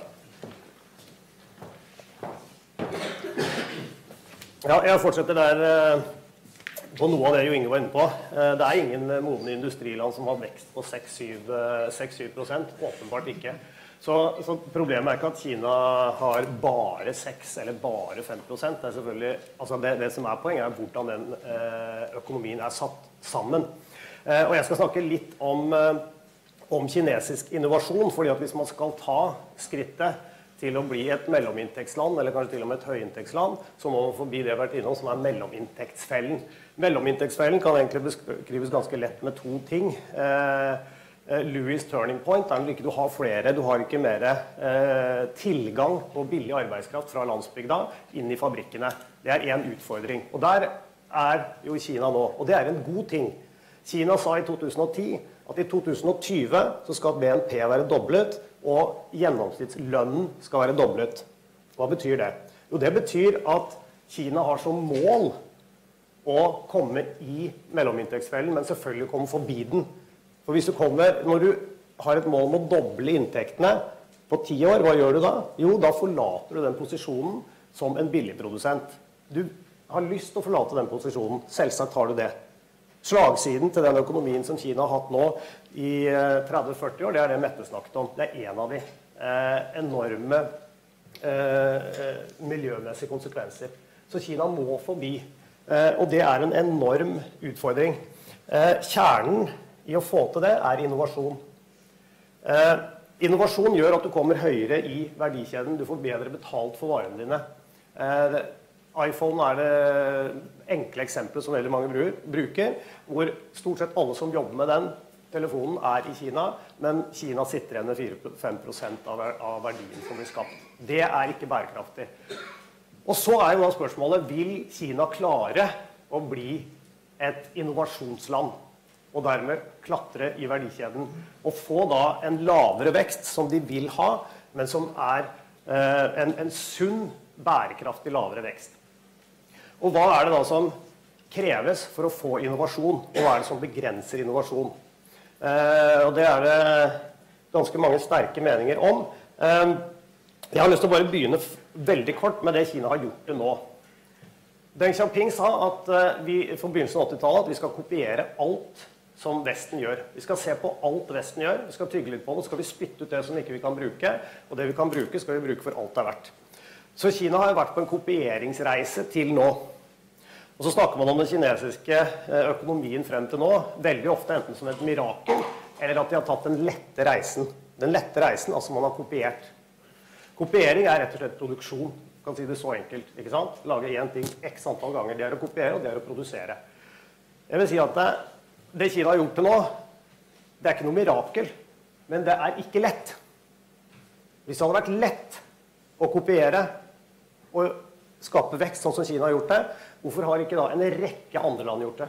Ja, jeg fortsetter der uh, på noe av det Jo Inge var inne på. Uh, det er ingen modne industriland som har vekst på seks til syv prosent, åpenbart ikke. Så, så problemet er ikke at Kina har bare seks eller bare fem prosent. Det er selvfølgelig, altså det, det som er poenget er hvordan den eh, økonomien er satt sammen. Eh, og jeg skal snakke litt om, eh, om kinesisk innovasjon, fordi at hvis man skal ta skrittet til å bli et mellominntektsland, eller kanskje til og med et høyinntektsland, så må man forbi det jeg har vært innom, som er mellominntektsfellen. Mellominntektsfellen kan egentlig beskrives ganske lett med to ting. Eh, Lewis turning point er når ikke du har flere, du har ikke mer eh, tilgang på billig arbeidskraft fra landsbygda inn i fabrikkene. Det er en utfordring. Og der er jo Kina nå, og det er en god ting. Kina sa i to tusen og ti at i to tusen og tjue så skal B N P være doblet, og gjennomsnittslønnen skal være doblet. Hva betyr det? Jo, det betyr at Kina har som mål å komme i mellominntektsfellen, men selvfølgelig komme forbi den. For hvis du kommer, når du har et mål om å doble inntektene på ti år, hva gjør du da? Jo, da forlater du den posisjonen som en billigprodusent. Du har lyst til å forlate den posisjonen. Selvsagt har du det. Slagsiden til den økonomien som Kina har hatt nå i tretti til førti år, det er det Mette snakket om. Det er en av de eh, enorme eh, miljømessige konsekvenser. Så Kina må forbi. Eh, og det er en enorm utfordring. Eh, kjernen i å få til det er innovasjon. Eh, innovasjon gjør at du kommer høyere i verdikjeden, du får bedre betalt for varene dine. Eh, iPhone er det enkle eksempler som veldig mange bruker, hvor stort sett alle som jobber med den telefonen er i Kina, men Kina sitter igjen med fire til fem prosent av verdien som blir skapt. Det er ikke bærekraftig. Og så er jo da spørsmålet, vil Kina klare å bli et innovasjonsland? Og dermed klatre i verdikjeden, og få da en lavere vekst som de vil ha, men som er eh, en, en sunn, bærekraftig lavere vekst. Og hva er det da som kreves for å få innovasjon, og hva er det som begrenser innovasjon? Eh, og det er det, ganske mange sterke meninger om. Jeg har lyst til å bare begynne veldig kort med det Kina har gjort det nå. Deng Xiaoping sa at vi for begynnelsen av åttitallet at vi skal kopiere alt som Vesten gjør. Vi skal se på alt Vesten gjør, vi skal tygge litt på det, så skal vi spytte ut det som ikke vi kan bruke, og det vi kan bruke skal vi bruke for alt det er verdt. Så Kina har vært på en kopieringsreise til nå. Og så snakker man om den kinesiske økonomien frem til nå, veldig ofte enten som et mirakel, eller at de har tatt den lette reisen. Den lette reisen, altså man har kopiert. Kopiering er rett og slett produksjon, kan si det så enkelt, ikke sant? Lage en ting x antall ganger, det er å kopiere, og det er å produsere. Jeg vil si at det, det Kina har gjort til nå, det er ikke noe mirakel, men det er ikke lett. Hvis det hadde vært lett å kopiere og skape vekst sånn som Kina har gjort det, hvorfor har ikke da en rekke andre land gjort det?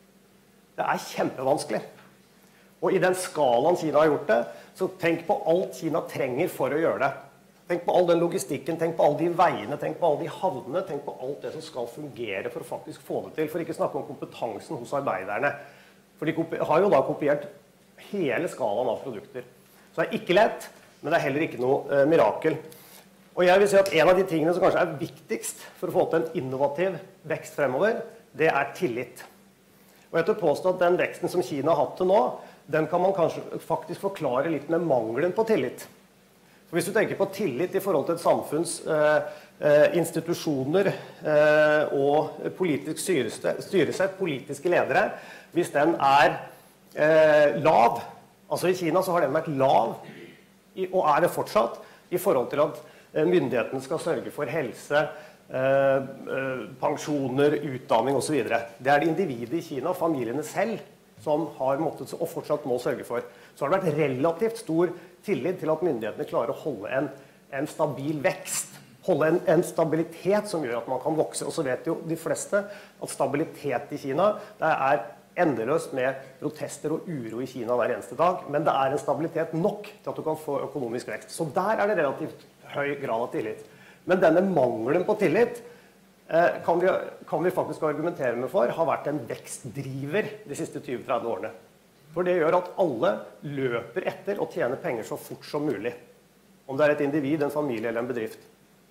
Det er kjempevanskelig. Og i den skalaen Kina har gjort det, så tenk på alt Kina trenger for å gjøre det. Tenk på all den logistikken, tenk på alle de veiene, tenk på alle de havnene, tenk på alt det som skal fungere for å faktisk få det til, for ikke snakke om kompetansen hos arbeiderne. For de har jo da kopiert hele skalaen av produkter. Så det er ikke lett, men det er heller ikke noe eh, mirakel. Og jeg vil si at en av de tingene som kanskje er viktigst for å få til en innovativ vekst fremover, det er tillit. Og jeg vil påstå at den veksten som Kina har hatt til nå, den kan man kanskje faktisk forklare litt med mangelen på tillit. For hvis du tenker på tillit i forhold til et samfunns eh, eh, institusjoner eh, og politisk styresett, politiske ledere, hvis den er eh, lav, altså i Kina så har den vært lav, i, og er det fortsatt, i forhold til at myndighetene skal sørge for helse, eh, pensjoner, utdanning og så videre. Det er det individet i Kina, familiene selv, som har måttet og fortsatt må sørge for. Så har det vært relativt stor tillit til at myndighetene klarer å holde en, en stabil vekst, holde en, en stabilitet som gjør at man kan vokse. Og så vet jo de fleste at stabilitet i Kina, det er endeløst med protester og uro i Kina hver eneste dag, men det er en stabilitet nok til at du kan få økonomisk vekst. Så der er det relativt høy grad av tillit. Men denne mangelen på tillit eh, kan, vi, kan vi faktisk argumentere med for har vært en vekstdriver de siste tjue til tretti årene. For det gjør at alle løper etter og tjener penger så fort som mulig. Om det er et individ, en familie eller en bedrift.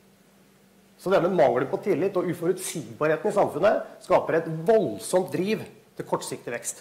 Så denne mangelen på tillit og uforutsigbarheten i samfunnet skaper et voldsomt driv til kortsiktig vekst.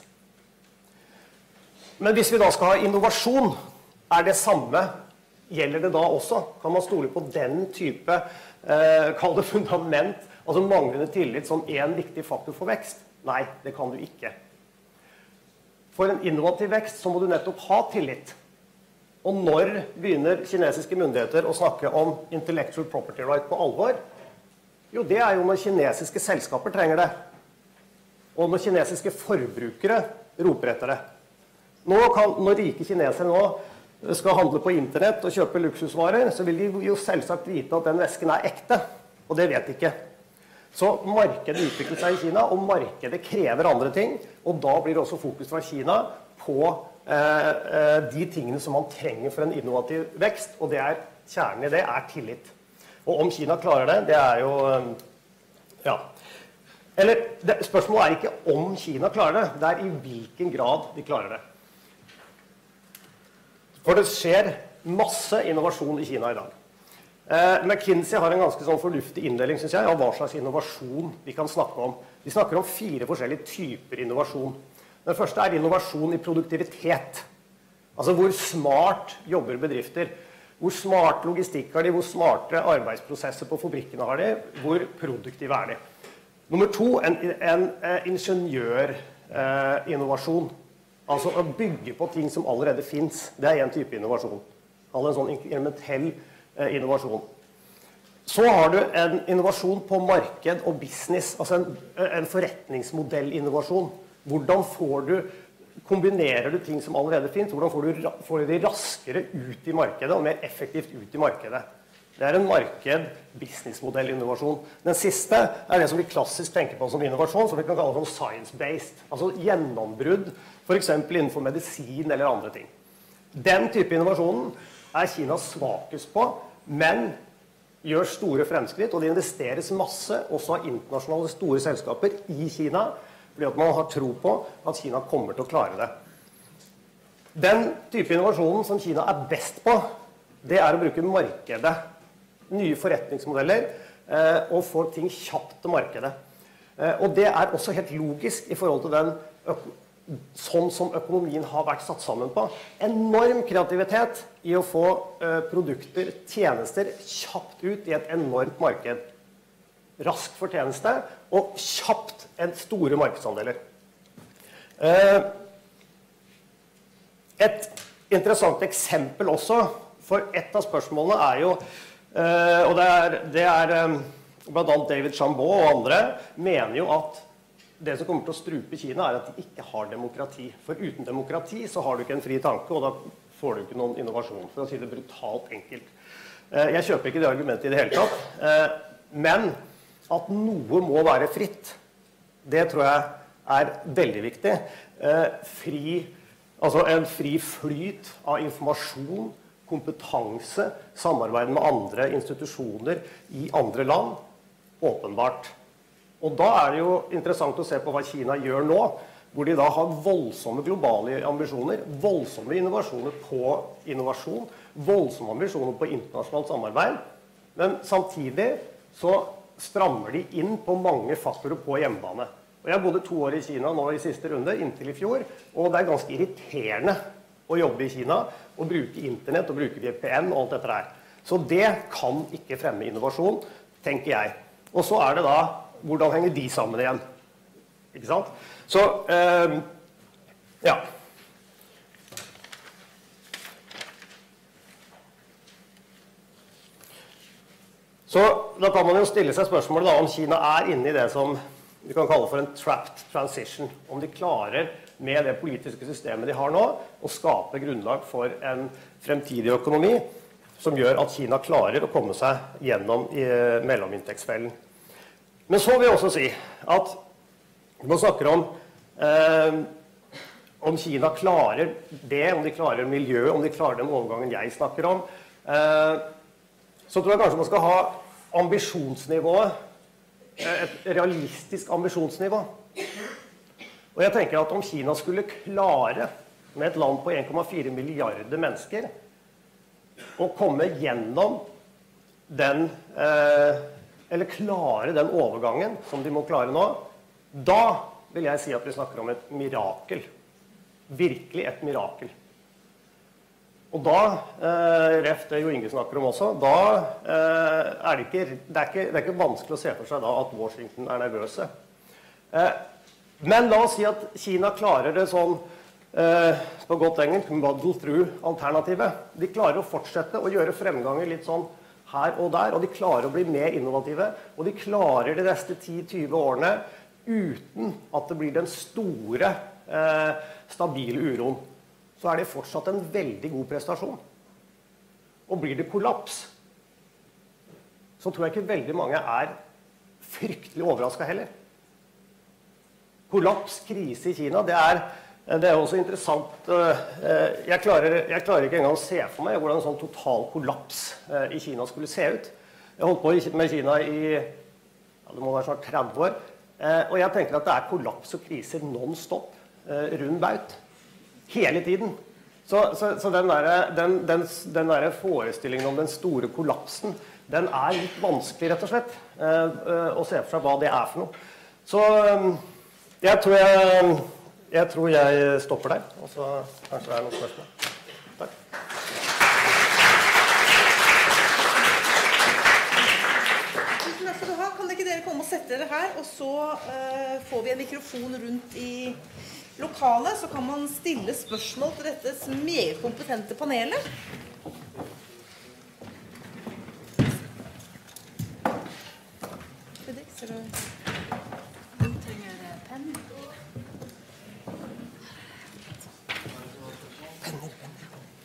Men hvis vi da skal ha innovasjon, er det samme, gjelder det da også? Kan man stole på den type, eh, kall det fundament, altså manglende tillit som en viktig faktor for vekst? Nei, det kan du ikke. For en innovativ vekst så må du nettopp ha tillit. Og når begynner kinesiske myndigheter å snakke om intellectual property right på alvor? Jo, det er jo når kinesiske selskaper trenger det. Og når kinesiske forbrukere roper etter det. Nå kan, når rike kinesere nå skal handle på internett og kjøpe luksusvarer, så vil de jo selvsagt vite at den vesken er ekte. Og det vet de ikke. Så markedet utvikler seg i Kina, og markedet krever andre ting. Og da blir det også fokus fra Kina på eh, de tingene som man trenger for en innovativ vekst. Og det er, kjernen i det er tillit. Og om Kina klarer det, det er jo eh, ja. Eller det, spørsmålet er ikke om Kina klarer det, det er i hvilken grad de klarer det. For det skjer masse innovasjon i Kina i dag. Eh, McKinsey har en ganske sånn fornuftig inndeling, synes jeg, av hva slags innovasjon vi kan snakke om. De snakker om fire forskjellige typer innovasjon. Den første er innovasjon i produktivitet. Altså hvor smart jobber bedrifter. Hvor smart logistikk har de, hvor smarte arbeidsprosesser på fabrikkene har de, hvor produktive er de. Nummer to, en, en, en ingeniørinnovasjon. Eh, altså å bygge på ting som allerede finnes. Det er en type innovasjon. Altså en sånn incrementell eh, innovasjon. Så har du en innovasjon på marked og business. Altså en, en forretningsmodellinnovasjon. Hvordan får du, kombinerer du ting som allerede finnes? Hvordan får du, får du de raskere ut i markedet og mer effektivt ut i markedet? Det er en marked-businessmodell-innovasjon. Den siste er det som vi klassisk tenker på som innovasjon, som vi kan kalle som science-based. Altså gjennombrudd, for eksempel innenfor medisin eller andre ting. Den type innovasjonen er Kina svakest på, men gjør store fremskritt, og det investeres masse, også av internasjonale store selskaper i Kina, fordi at man har tro på at Kina kommer til å klare det. Den type innovasjonen som Kina er best på, det er å bruke markedet, nye forretningsmodeller, eh, og få ting kjapt til markedet. Eh, og det er også helt logisk i forhold til den sånn som økonomien har vært satt sammen på. Enorm kreativitet i å få eh, produkter, tjenester, kjapt ut i et enormt marked. Raskt fortjeneste, og kjapt en store markedsandeler. Eh, et interessant eksempel også, for et av spørsmålene er jo, eh, og det er, det er eh, blant annet David Chambaud og andre, mener jo at det som kommer til å strupe Kina er at de ikke har demokrati. For uten demokrati så har du ikke en fri tanke, og da får du ikke noen innovasjon, for å si det brutalt enkelt. Eh, jeg kjøper ikke det argumentet i det hele tatt, eh, men at noe må være fritt, det tror jeg er veldig viktig. Eh, fri, altså en fri flyt av informasjon, kompetanse, samarbeid med andre institusjoner i andre land, åpenbart. Og da er det jo interessant å se på hva Kina gjør nå, hvor de da har voldsomme globale ambisjoner, voldsomme innovasjoner på innovasjon, voldsomme ambisjoner på internasjonalt samarbeid, men samtidig så strammer de inn på mange faktorer på hjemmebane. Og jeg bodde to år i Kina nå i siste runde, inntil i fjor, og det er ganske irriterende å jobbe i Kina, og bruke internett, og bruke V P N og alt dette der. Så det kan ikke fremme innovasjon, tenker jeg. Og så er det da, hvordan henger de sammen igjen? Ikke sant? Så, eh, ja. Så da kan man jo stille seg spørsmålet da, om Kina er inne i det som vi kan kalle for en trapped transition. Om de klarer med det politiske systemet de har nå, å skape grunnlag for en fremtidig økonomi som gjør at Kina klarer å komme seg gjennom i mellominntektsfellen. Men så vil jeg også si at man snakker om eh, om Kina klarer det, om de klarer miljøet, om de klarer den overgangen jeg snakker om. Eh, så tror jeg kanskje man skal ha ambisjonsnivået, et realistisk ambisjonsnivå. Og jeg tenker at om Kina skulle klare, med et land på en komma fire milliarder mennesker, å komme gjennom den, eh, eller klare den overgangen som de må klare nå, da vil jeg si at vi snakker om et mirakel. Virkelig et mirakel. Og da, eh, ref det Jo Inge snakker om også, da eh, er det ikke, det er ikke, det er ikke vanskelig å se for seg da at Washington er nervøse. Eh, men la oss si at Kina klarer det sånn, eh, på godt engelsk, muddle through-alternativet. De klarer å fortsette å gjøre fremganger litt sånn her og der, og de klarer å bli mer innovative, og de klarer de neste ti til tyve årene uten at det blir den store, eh, stabile uroen. Så er det fortsatt en veldig god prestasjon. Og blir det kollaps, så tror jeg ikke veldig mange er fryktelig overrasket heller. Kollaps, krise i Kina, det er, det er også interessant. Jeg klarer, jeg klarer ikke engang å se for meg hvordan en sånn total kollaps i Kina skulle se ut. Jeg holdt på med Kina i, ja, det må være snart tretti år, og jeg tenker at det er kollaps og kriser non-stop, rund baut. Hele tiden. Så, så, så den, der, den, den, den der forestillingen om den store kollapsen, den er litt vanskelig rett og slett, eh, å se for seg hva det er for noe. Så jeg tror jeg, jeg, tror jeg stopper der, og så kanskje det er noen spørsmål. Takk. Tusen takk skal du ha. Kan ikke dere komme og sette dere her, og så uh, får vi en mikrofon rundt i lokalet, så kan man stille spørsmål til dette meget kompetente panelet. Fredrik, ser du? Trenger du penn? Penner, penner.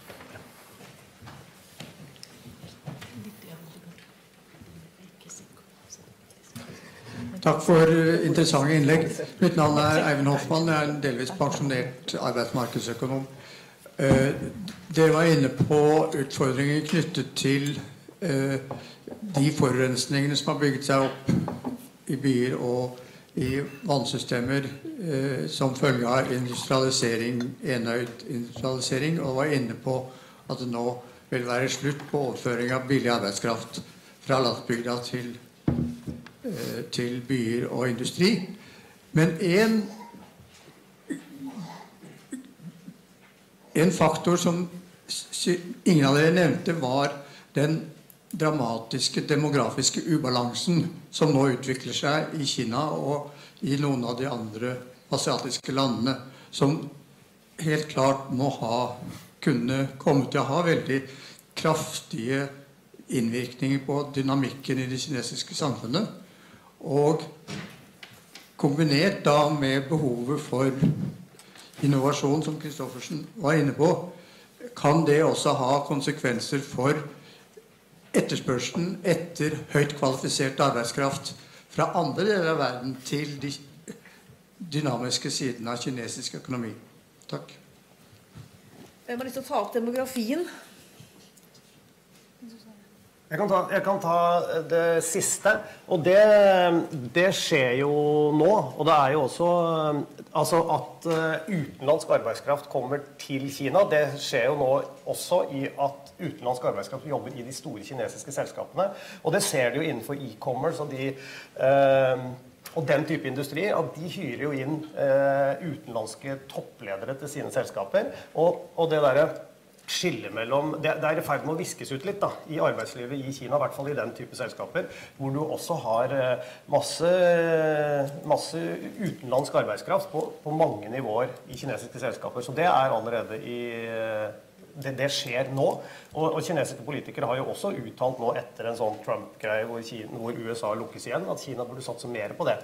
Takk for interessante innlegg. Mitt navn er Eivind Hoffmann, jeg er en delvis pensjonert arbeidsmarkedsøkonom. Dere var inne på utfordringer knyttet til de forurensningene som har bygget seg opp i byer og i vannsystemer eh, som følge av industrialisering, enøyd industrialisering, og var inne på at det nå vil være slutt på overføring av billig arbeidskraft fra landsbygda til, eh, til byer og industri. Men en, en faktor som ingen av dere nevnte, var den dramatiske demografiske ubalansen som nå utvikler seg i Kina og i noen av de andre asiatiske landene, som helt klart må ha, kunne komme til å ha veldig kraftige innvirkninger på dynamikken i det kinesiske samfunnet, og kombinert da med behovet for innovasjon, som Kristoffersen var inne på, kan det også ha konsekvenser for etterspørselen etter høyt kvalifisert arbeidskraft fra andre deler av verden til de dynamiske sidene av kinesisk økonomi. Takk. Jeg har lyst til å ta opp demografien. Jeg kan, ta, jeg kan ta det siste, og det, det skjer jo nå, og det er jo også altså at utenlandsk arbeidskraft kommer til Kina. Det skjer jo nå også i at utenlandsk arbeidskraft jobber i de store kinesiske selskapene, og det ser du jo innenfor e-commerce og, de, eh, og den type industri, at de hyrer jo inn eh, utenlandske toppledere til sine selskaper, og, og det der skille mellom, det, det er i ferd med å viskes ut litt da, i arbeidslivet i Kina, i hvert fall i den type selskaper, hvor du også har masse, masse utenlandsk arbeidskraft på, på mange nivåer i kinesiske selskaper. Så det er allerede i, det, det skjer nå. Og, og kinesiske politikere har jo også uttalt nå etter en sånn Trump-greie hvor, hvor U S A lukkes igjen, at Kina burde satse mer på det.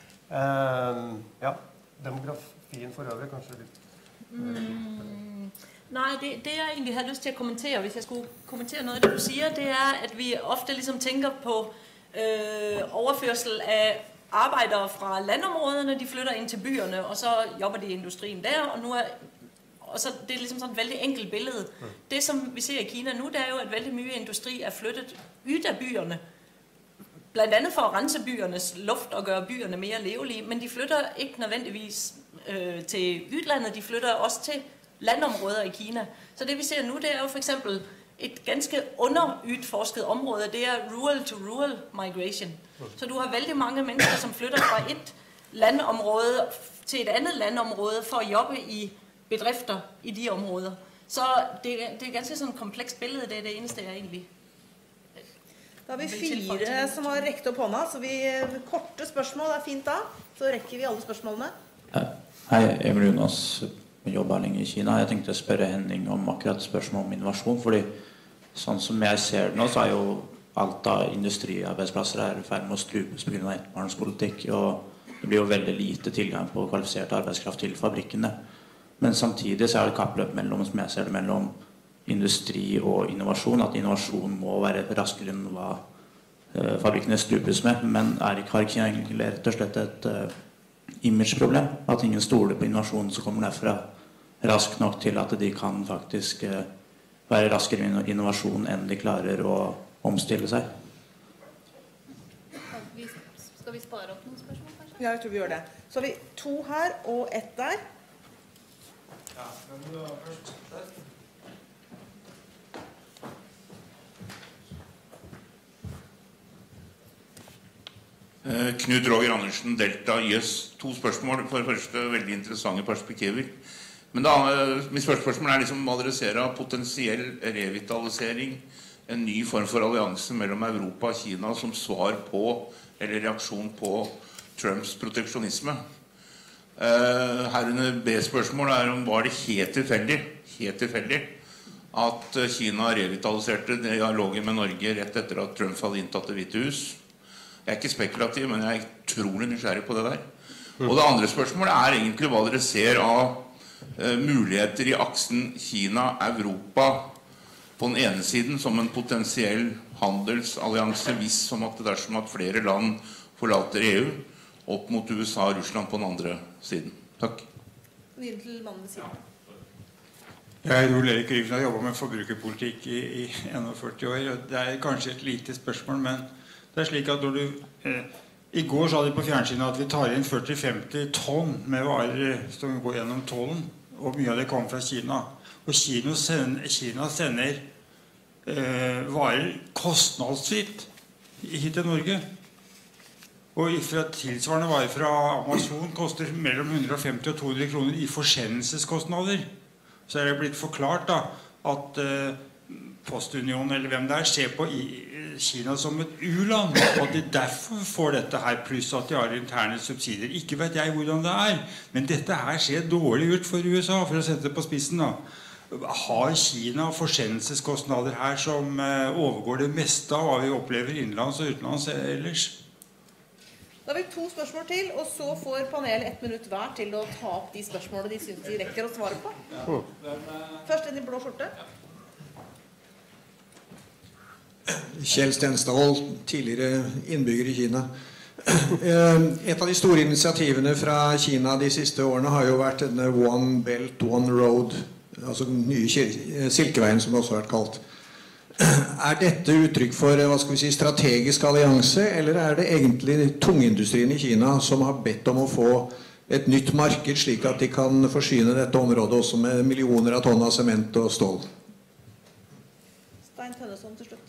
Um, ja, demografien for øvrig kanskje litt... Mm. Nej, det, det jeg egentlig havde lyst til at kommentere, hvis jeg skulle kommentere noget af det, du siger, det er, at vi ofte ligesom tænker på øh, overførsel af arbejdere fra landområderne, de flytter ind til byerne, og så jobber de i industrien der, og nu er, og så det er ligesom sådan et vældig enkelt billede. Mm. Det, som vi ser i Kina nu, det er jo, at vældig mye industri er flyttet ud af byerne, blandt andet for at rense byernes luft og gøre byerne mere levelige, men de flytter ikke nødvendigvis øh, til udlandet, de flytter også til landområder i Kina. Så det vi ser nu, det er jo for eksempel et ganske underudforsket område, det er rural to rural migration. Så du har vældig mange mennesker, som flytter fra et landområde til et andet landområde for at jobbe i bedrifter i de områder. Så det, det er et ganske sådan komplekst billede, det er det eneste jeg egentlig. Da har vi fire som har rekt opp hånda, så vi korte spørsmål er fint da. Så rekker vi alle spørsmålene. Hei, Emil Jonas. Jobber lenge i Kina. Jeg tenkte å spørre Henning om akkurat spørsmål om innovasjon, fordi sånn som jeg ser det nå, så er jo alt av industriarbeidsplasser her i ferd med å strupes på grunn av ettbarnspolitikk, og det blir jo veldig lite tilgang på kvalifisert arbeidskraft til fabrikkene. Men samtidig så er det kappløp mellom, som jeg ser det, mellom industri og innovasjon, at innovasjon må være raskere enn hva uh, fabrikkene strupes med, men er ikke, har ikke egentlig rett og slett et uh, imageproblem, at ingen stoler på innovasjonen som kommer derfra raskt nok til at de kan faktisk uh, være raskere i innovasjon enn de klarer å omstille seg. Skal vi spare opp noen spørsmål, kanskje? Ja, jeg tror vi gjør det. Så har vi to her og ett der. Ja, men du har først der. Knut Roger Andersen, Delta I S. To spørsmål. For det første, veldig interessante perspektiver. Men da, mitt første spørsmål er liksom å adressere potensiell revitalisering, en ny form for allianse mellom Europa og Kina som svar på, eller reaksjon på, Trumps proteksjonisme. Uh, herunder B-spørsmål er om var det helt tilfeldig, helt tilfeldig at Kina revitaliserte dialogen med Norge rett etter at Trump hadde inntatt Det hvite hus. Jeg er ikke spekulativ, men jeg er utrolig nysgjerrig på det der. Og det andre spørsmålet er egentlig hva dere ser av uh, muligheter i aksen Kina-Europa på den ene siden som en potensiell handelsallianse, hvis som at det dersom at flere land forlater E U, opp mot U S A og Russland på den andre siden. Takk. Videre til mannen ved siden. Jeg er Ole Erik Ryggen, jeg har jobbet med forbrukerpolitikk i, i førti år. Det er kanskje et lite spørsmål, men det er slik at når du eh, I går sa de på fjernsynet at vi tar inn førti til femti tonn med varer som går gjennom tollen, og mye av det kommer fra Kina. Og Kina sender, Kina sender eh, varer kostnadsfritt hit til Norge. Og fra tilsvarende varer fra Amazon koster mellom hundre og femti og to hundre kroner i forsendelseskostnader. Så er det blitt forklart da, at eh, Postunionen eller hvem det er ser på i Kina som et u-land, og de derfor får dette her, pluss at de har interne subsidier. Ikke vet jeg hvordan det er, men dette her ser dårlig ut for U S A, for å sette det på spissen da. Har Kina forsendelseskostnader her som eh, overgår det meste av hva vi opplever innenlands og utenlands ellers? Da har vi to spørsmål til, og så får panelet ett minutt hver til å ta opp de spørsmålene de synes de rekker å svare på. Først en i blå skjorte. Kjell Stenstad, tidligere innbygger i Kina. Et av de store initiativene fra Kina de siste årene har jo vært denne One Belt, One Road, altså den nye Silkeveien som det også har vært kalt. Er dette uttrykk for hva skal vi si, strategisk allianse, eller er det egentlig tungindustrien i Kina som har bedt om å få et nytt marked, slik at de kan forsyne dette området også med millioner av tonn av sement og stål? Stein Tønneson til slutt.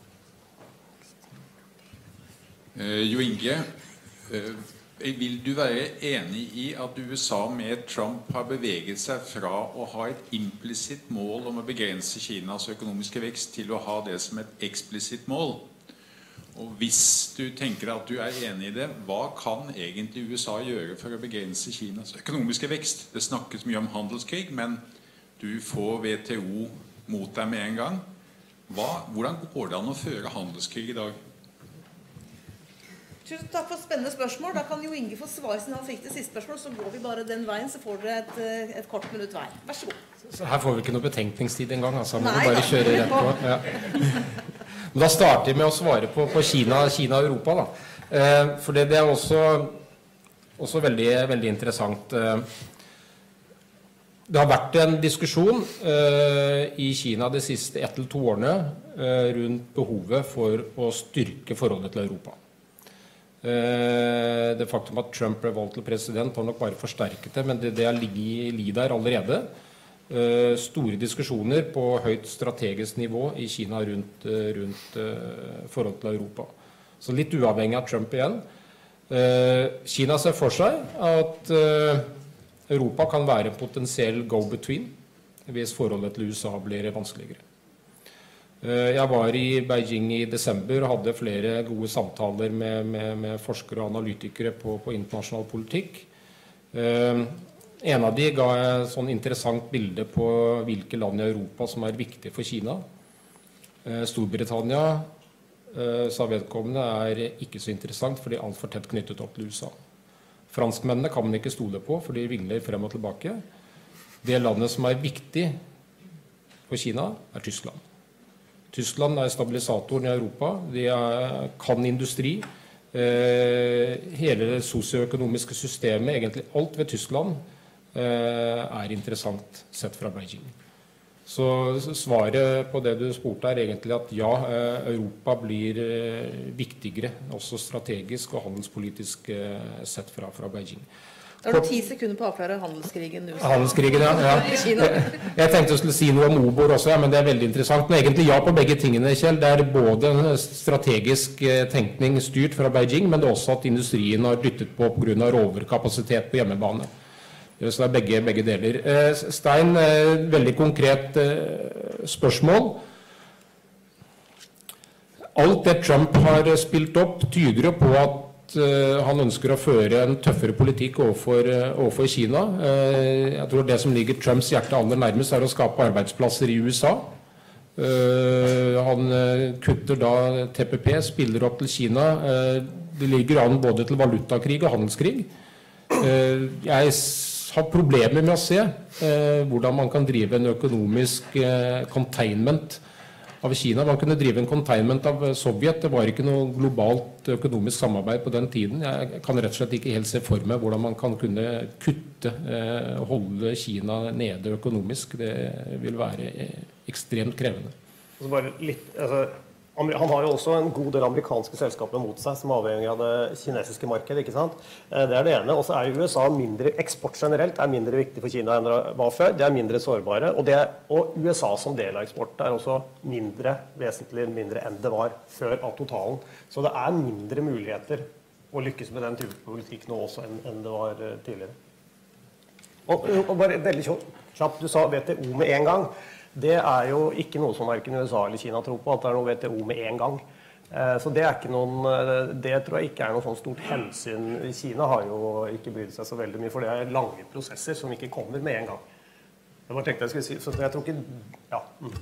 Uh, Jo Inge, uh, vil du være enig i at U S A med Trump har beveget seg fra å ha et implisitt mål om å begrense Kinas økonomiske vekst til å ha det som et eksplisitt mål? Og hvis du tenker at du er enig i det, hva kan egentlig U S A gjøre for å begrense Kinas økonomiske vekst? Det snakkes mye om handelskrig, men du får W T O mot deg med en gang. Hva, hvordan går det an å føre handelskrig i dag? Tusen takk for spennende spørsmål. Da kan Jo Inge få svare siden han fikk det siste spørsmål, så går vi bare den veien, så får dere et, et kort minutt hver. Vær så god. Så her får vi ikke noe betenkningstid en gang, altså. Må Nei, vi bare da, kjøre rett på. Ja. Men da starter vi med å svare på, på Kina, Kina og Europa da. Eh, for det, det er også, også veldig, veldig interessant. Det har vært en diskusjon eh, i Kina de siste ett til to årene eh, rundt behovet for å styrke forholdet til Europa. Det faktum at Trump ble valgt til president har nok bare forsterket det, men det, det har ligget der allerede. Store diskusjoner på høyt strategisk nivå i Kina rundt, rundt forhold til Europa. Så litt uavhengig av Trump igjen. Kina ser for seg at Europa kan være en potensiell go-between hvis forholdet til U S A blir vanskeligere. Jeg var i Beijing i desember og hadde flere gode samtaler med, med, med forskere og analytikere på, på internasjonal politikk. Eh, en av de ga et sånn interessant bilde på hvilke land i Europa som er viktige for Kina. Eh, Storbritannia, eh, sa vedkommende, er ikke så interessant, for de er alt for tett knyttet opp til U S A. Franskmennene kan man ikke stole på, for de vingler frem og tilbake. Det landet som er viktig for Kina, er Tyskland. Tyskland er stabilisatoren i Europa. De er, kan industri. Eh, hele det sosioøkonomiske systemet, egentlig alt ved Tyskland, eh, er interessant sett fra Beijing. Så svaret på det du spurte er egentlig at ja, eh, Europa blir eh, viktigere, også strategisk og handelspolitisk eh, sett fra, fra Beijing. Da har du ti sekunder på å avklare handelskrigen i U S A. Handelskrigen, ja. ja. Jeg, jeg tenkte jeg skulle si noe om Obor også, ja, men det er veldig interessant. Men egentlig ja på begge tingene, Kjell. Det er både en strategisk tenkning styrt fra Beijing, men det er også at industrien har dyttet på på grunn av overkapasitet på hjemmebane. Så det er begge, begge deler. Stein, veldig konkret spørsmål. Alt det Trump har spilt opp tyder jo på at han ønsker å føre en tøffere politikk overfor, overfor Kina. Jeg tror det som ligger Trumps hjerte aller nærmest er å skape arbeidsplasser i U S A. Han kutter da T P P, spiller opp til Kina. Det ligger an både til valutakrig og handelskrig. Jeg har problemer med å se hvordan man kan drive en økonomisk containment av Kina. Man kunne drive en containment av Sovjet. Det var ikke noe globalt økonomisk samarbeid på den tiden. Jeg kan rett og slett ikke helt se for meg hvordan man kan kunne kutte, eh, holde Kina nede økonomisk. Det vil være ekstremt krevende. Altså bare litt, altså, Han har jo også en god del amerikanske selskaper mot seg som er avhengig av det kinesiske markedet, ikke sant? Det er det ene. Og så er U S A mindre, eksport generelt er mindre viktig for Kina enn det var før. Det er mindre sårbare. Og, det, og U S A som del av eksport er også mindre, vesentlig mindre enn det var før av totalen. Så det er mindre muligheter å lykkes med den type politikk nå også enn, enn det var tidligere. Og, og bare veldig kjapt, du sa V T O med en gang. Det er jo ikke noe som hverken U S A eller Kina tror på, at det er noe V T O med en gang. Så det er ikke noen, det tror jeg ikke er noe sånn stort hensyn. Kina har jo ikke brydd seg så veldig mye, for det er lange prosesser som ikke kommer med en gang. Jeg bare tenkte jeg skulle si, så jeg tror ikke, ja. Mm.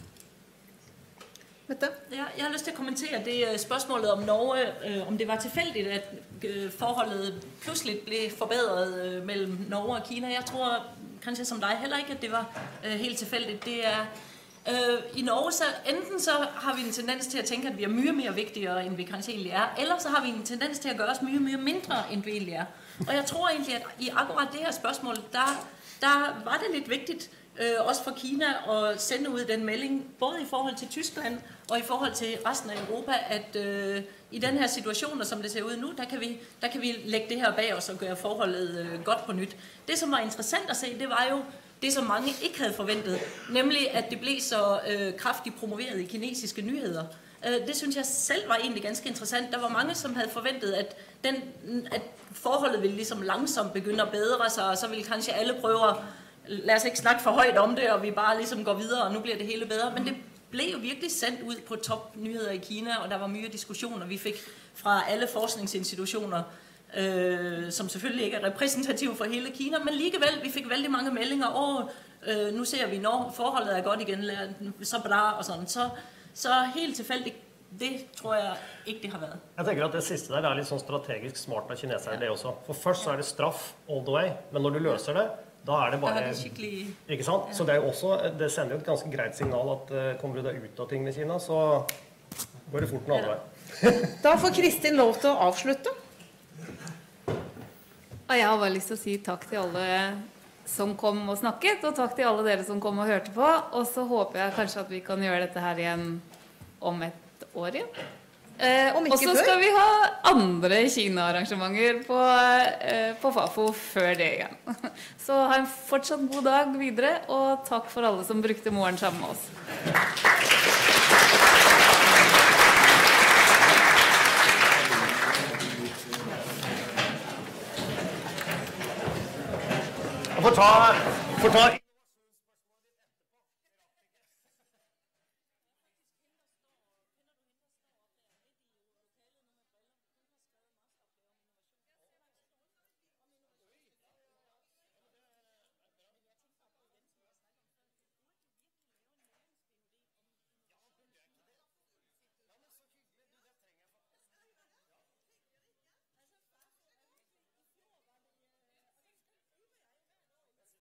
Ja, jeg har lyst til at kommentere det spørsmålet om Norge, om det var tilfældigt, at forholdet pludselig blev forbedret mellem Norge og Kina. Jeg tror kanskje som deg heller ikke, at det var helt tilfældigt. Det er, i Norge, så enten så har vi en tendens til at tænke, at vi er mye mere vigtigere, end vi kanskje egentlig er, eller så har vi en tendens til at gøre os mye, mye mindre, end vi egentlig er. Og jeg tror egentlig, at i akkurat det her spørsmål, der, der var det lidt vigtigt, Øh, også for Kina at sende ud den melding, både i forhold til Tyskland og i forhold til resten af Europa, at øh, i den her situation, som det ser ud nu, der kan, vi, der kan vi lægge det her bag os og gøre forholdet øh, godt på nyt. Det, som var interessant at se, det var jo det, som mange ikke havde forventet, nemlig at det blev så øh, kraftigt promoveret i kinesiske nyheder. Øh, det synes jeg selv var egentlig ganske interessant. Der var mange, som havde forventet, at, den, at forholdet ville ligesom langsomt begynde at bedre sig, og så ville kanskje alle prøve at lad os ikke snakke for højt om det, og vi bare ligesom går videre, og nu bliver det hele bedre. Men det blev jo virkelig sendt ud på topnyheder i Kina, og der var mye diskussioner, vi fik fra alle forskningsinstitutioner, øh, som selvfølgelig ikke er repræsentative for hele Kina, men alligevel, vi fik veldig mange meldinger, åh, øh, nu ser vi, når forholdet er godt igen, så bra, og sådan. Så, så helt tilfældigt, det tror jeg ikke, det har været. Jeg tenker at det siste der er litt sånn strategisk smart av kinesere, det også. For først så er det straff all the way, men når du løser det, da er det bare, ikke sant? Så det er jo også, det sender jo et ganske greit signal at uh, kommer du deg ut av ting med Kina, så går det fort den andre vei. Da får Kristin lov til å avslutte. Og jeg har bare lyst til å si takk til alle som kom og snakket, og takk til alle dere som kom og hørte på, og så håper jeg kanskje at vi kan gjøre dette her igjen om et år igjen. Eh, og så skal vi ha andre Kina-arrangementer på, eh, på Fafo før det igjen. Så ha en fortsatt god dag videre, og takk for alle som brukte morgen sammen med oss. Jeg får ta, får ta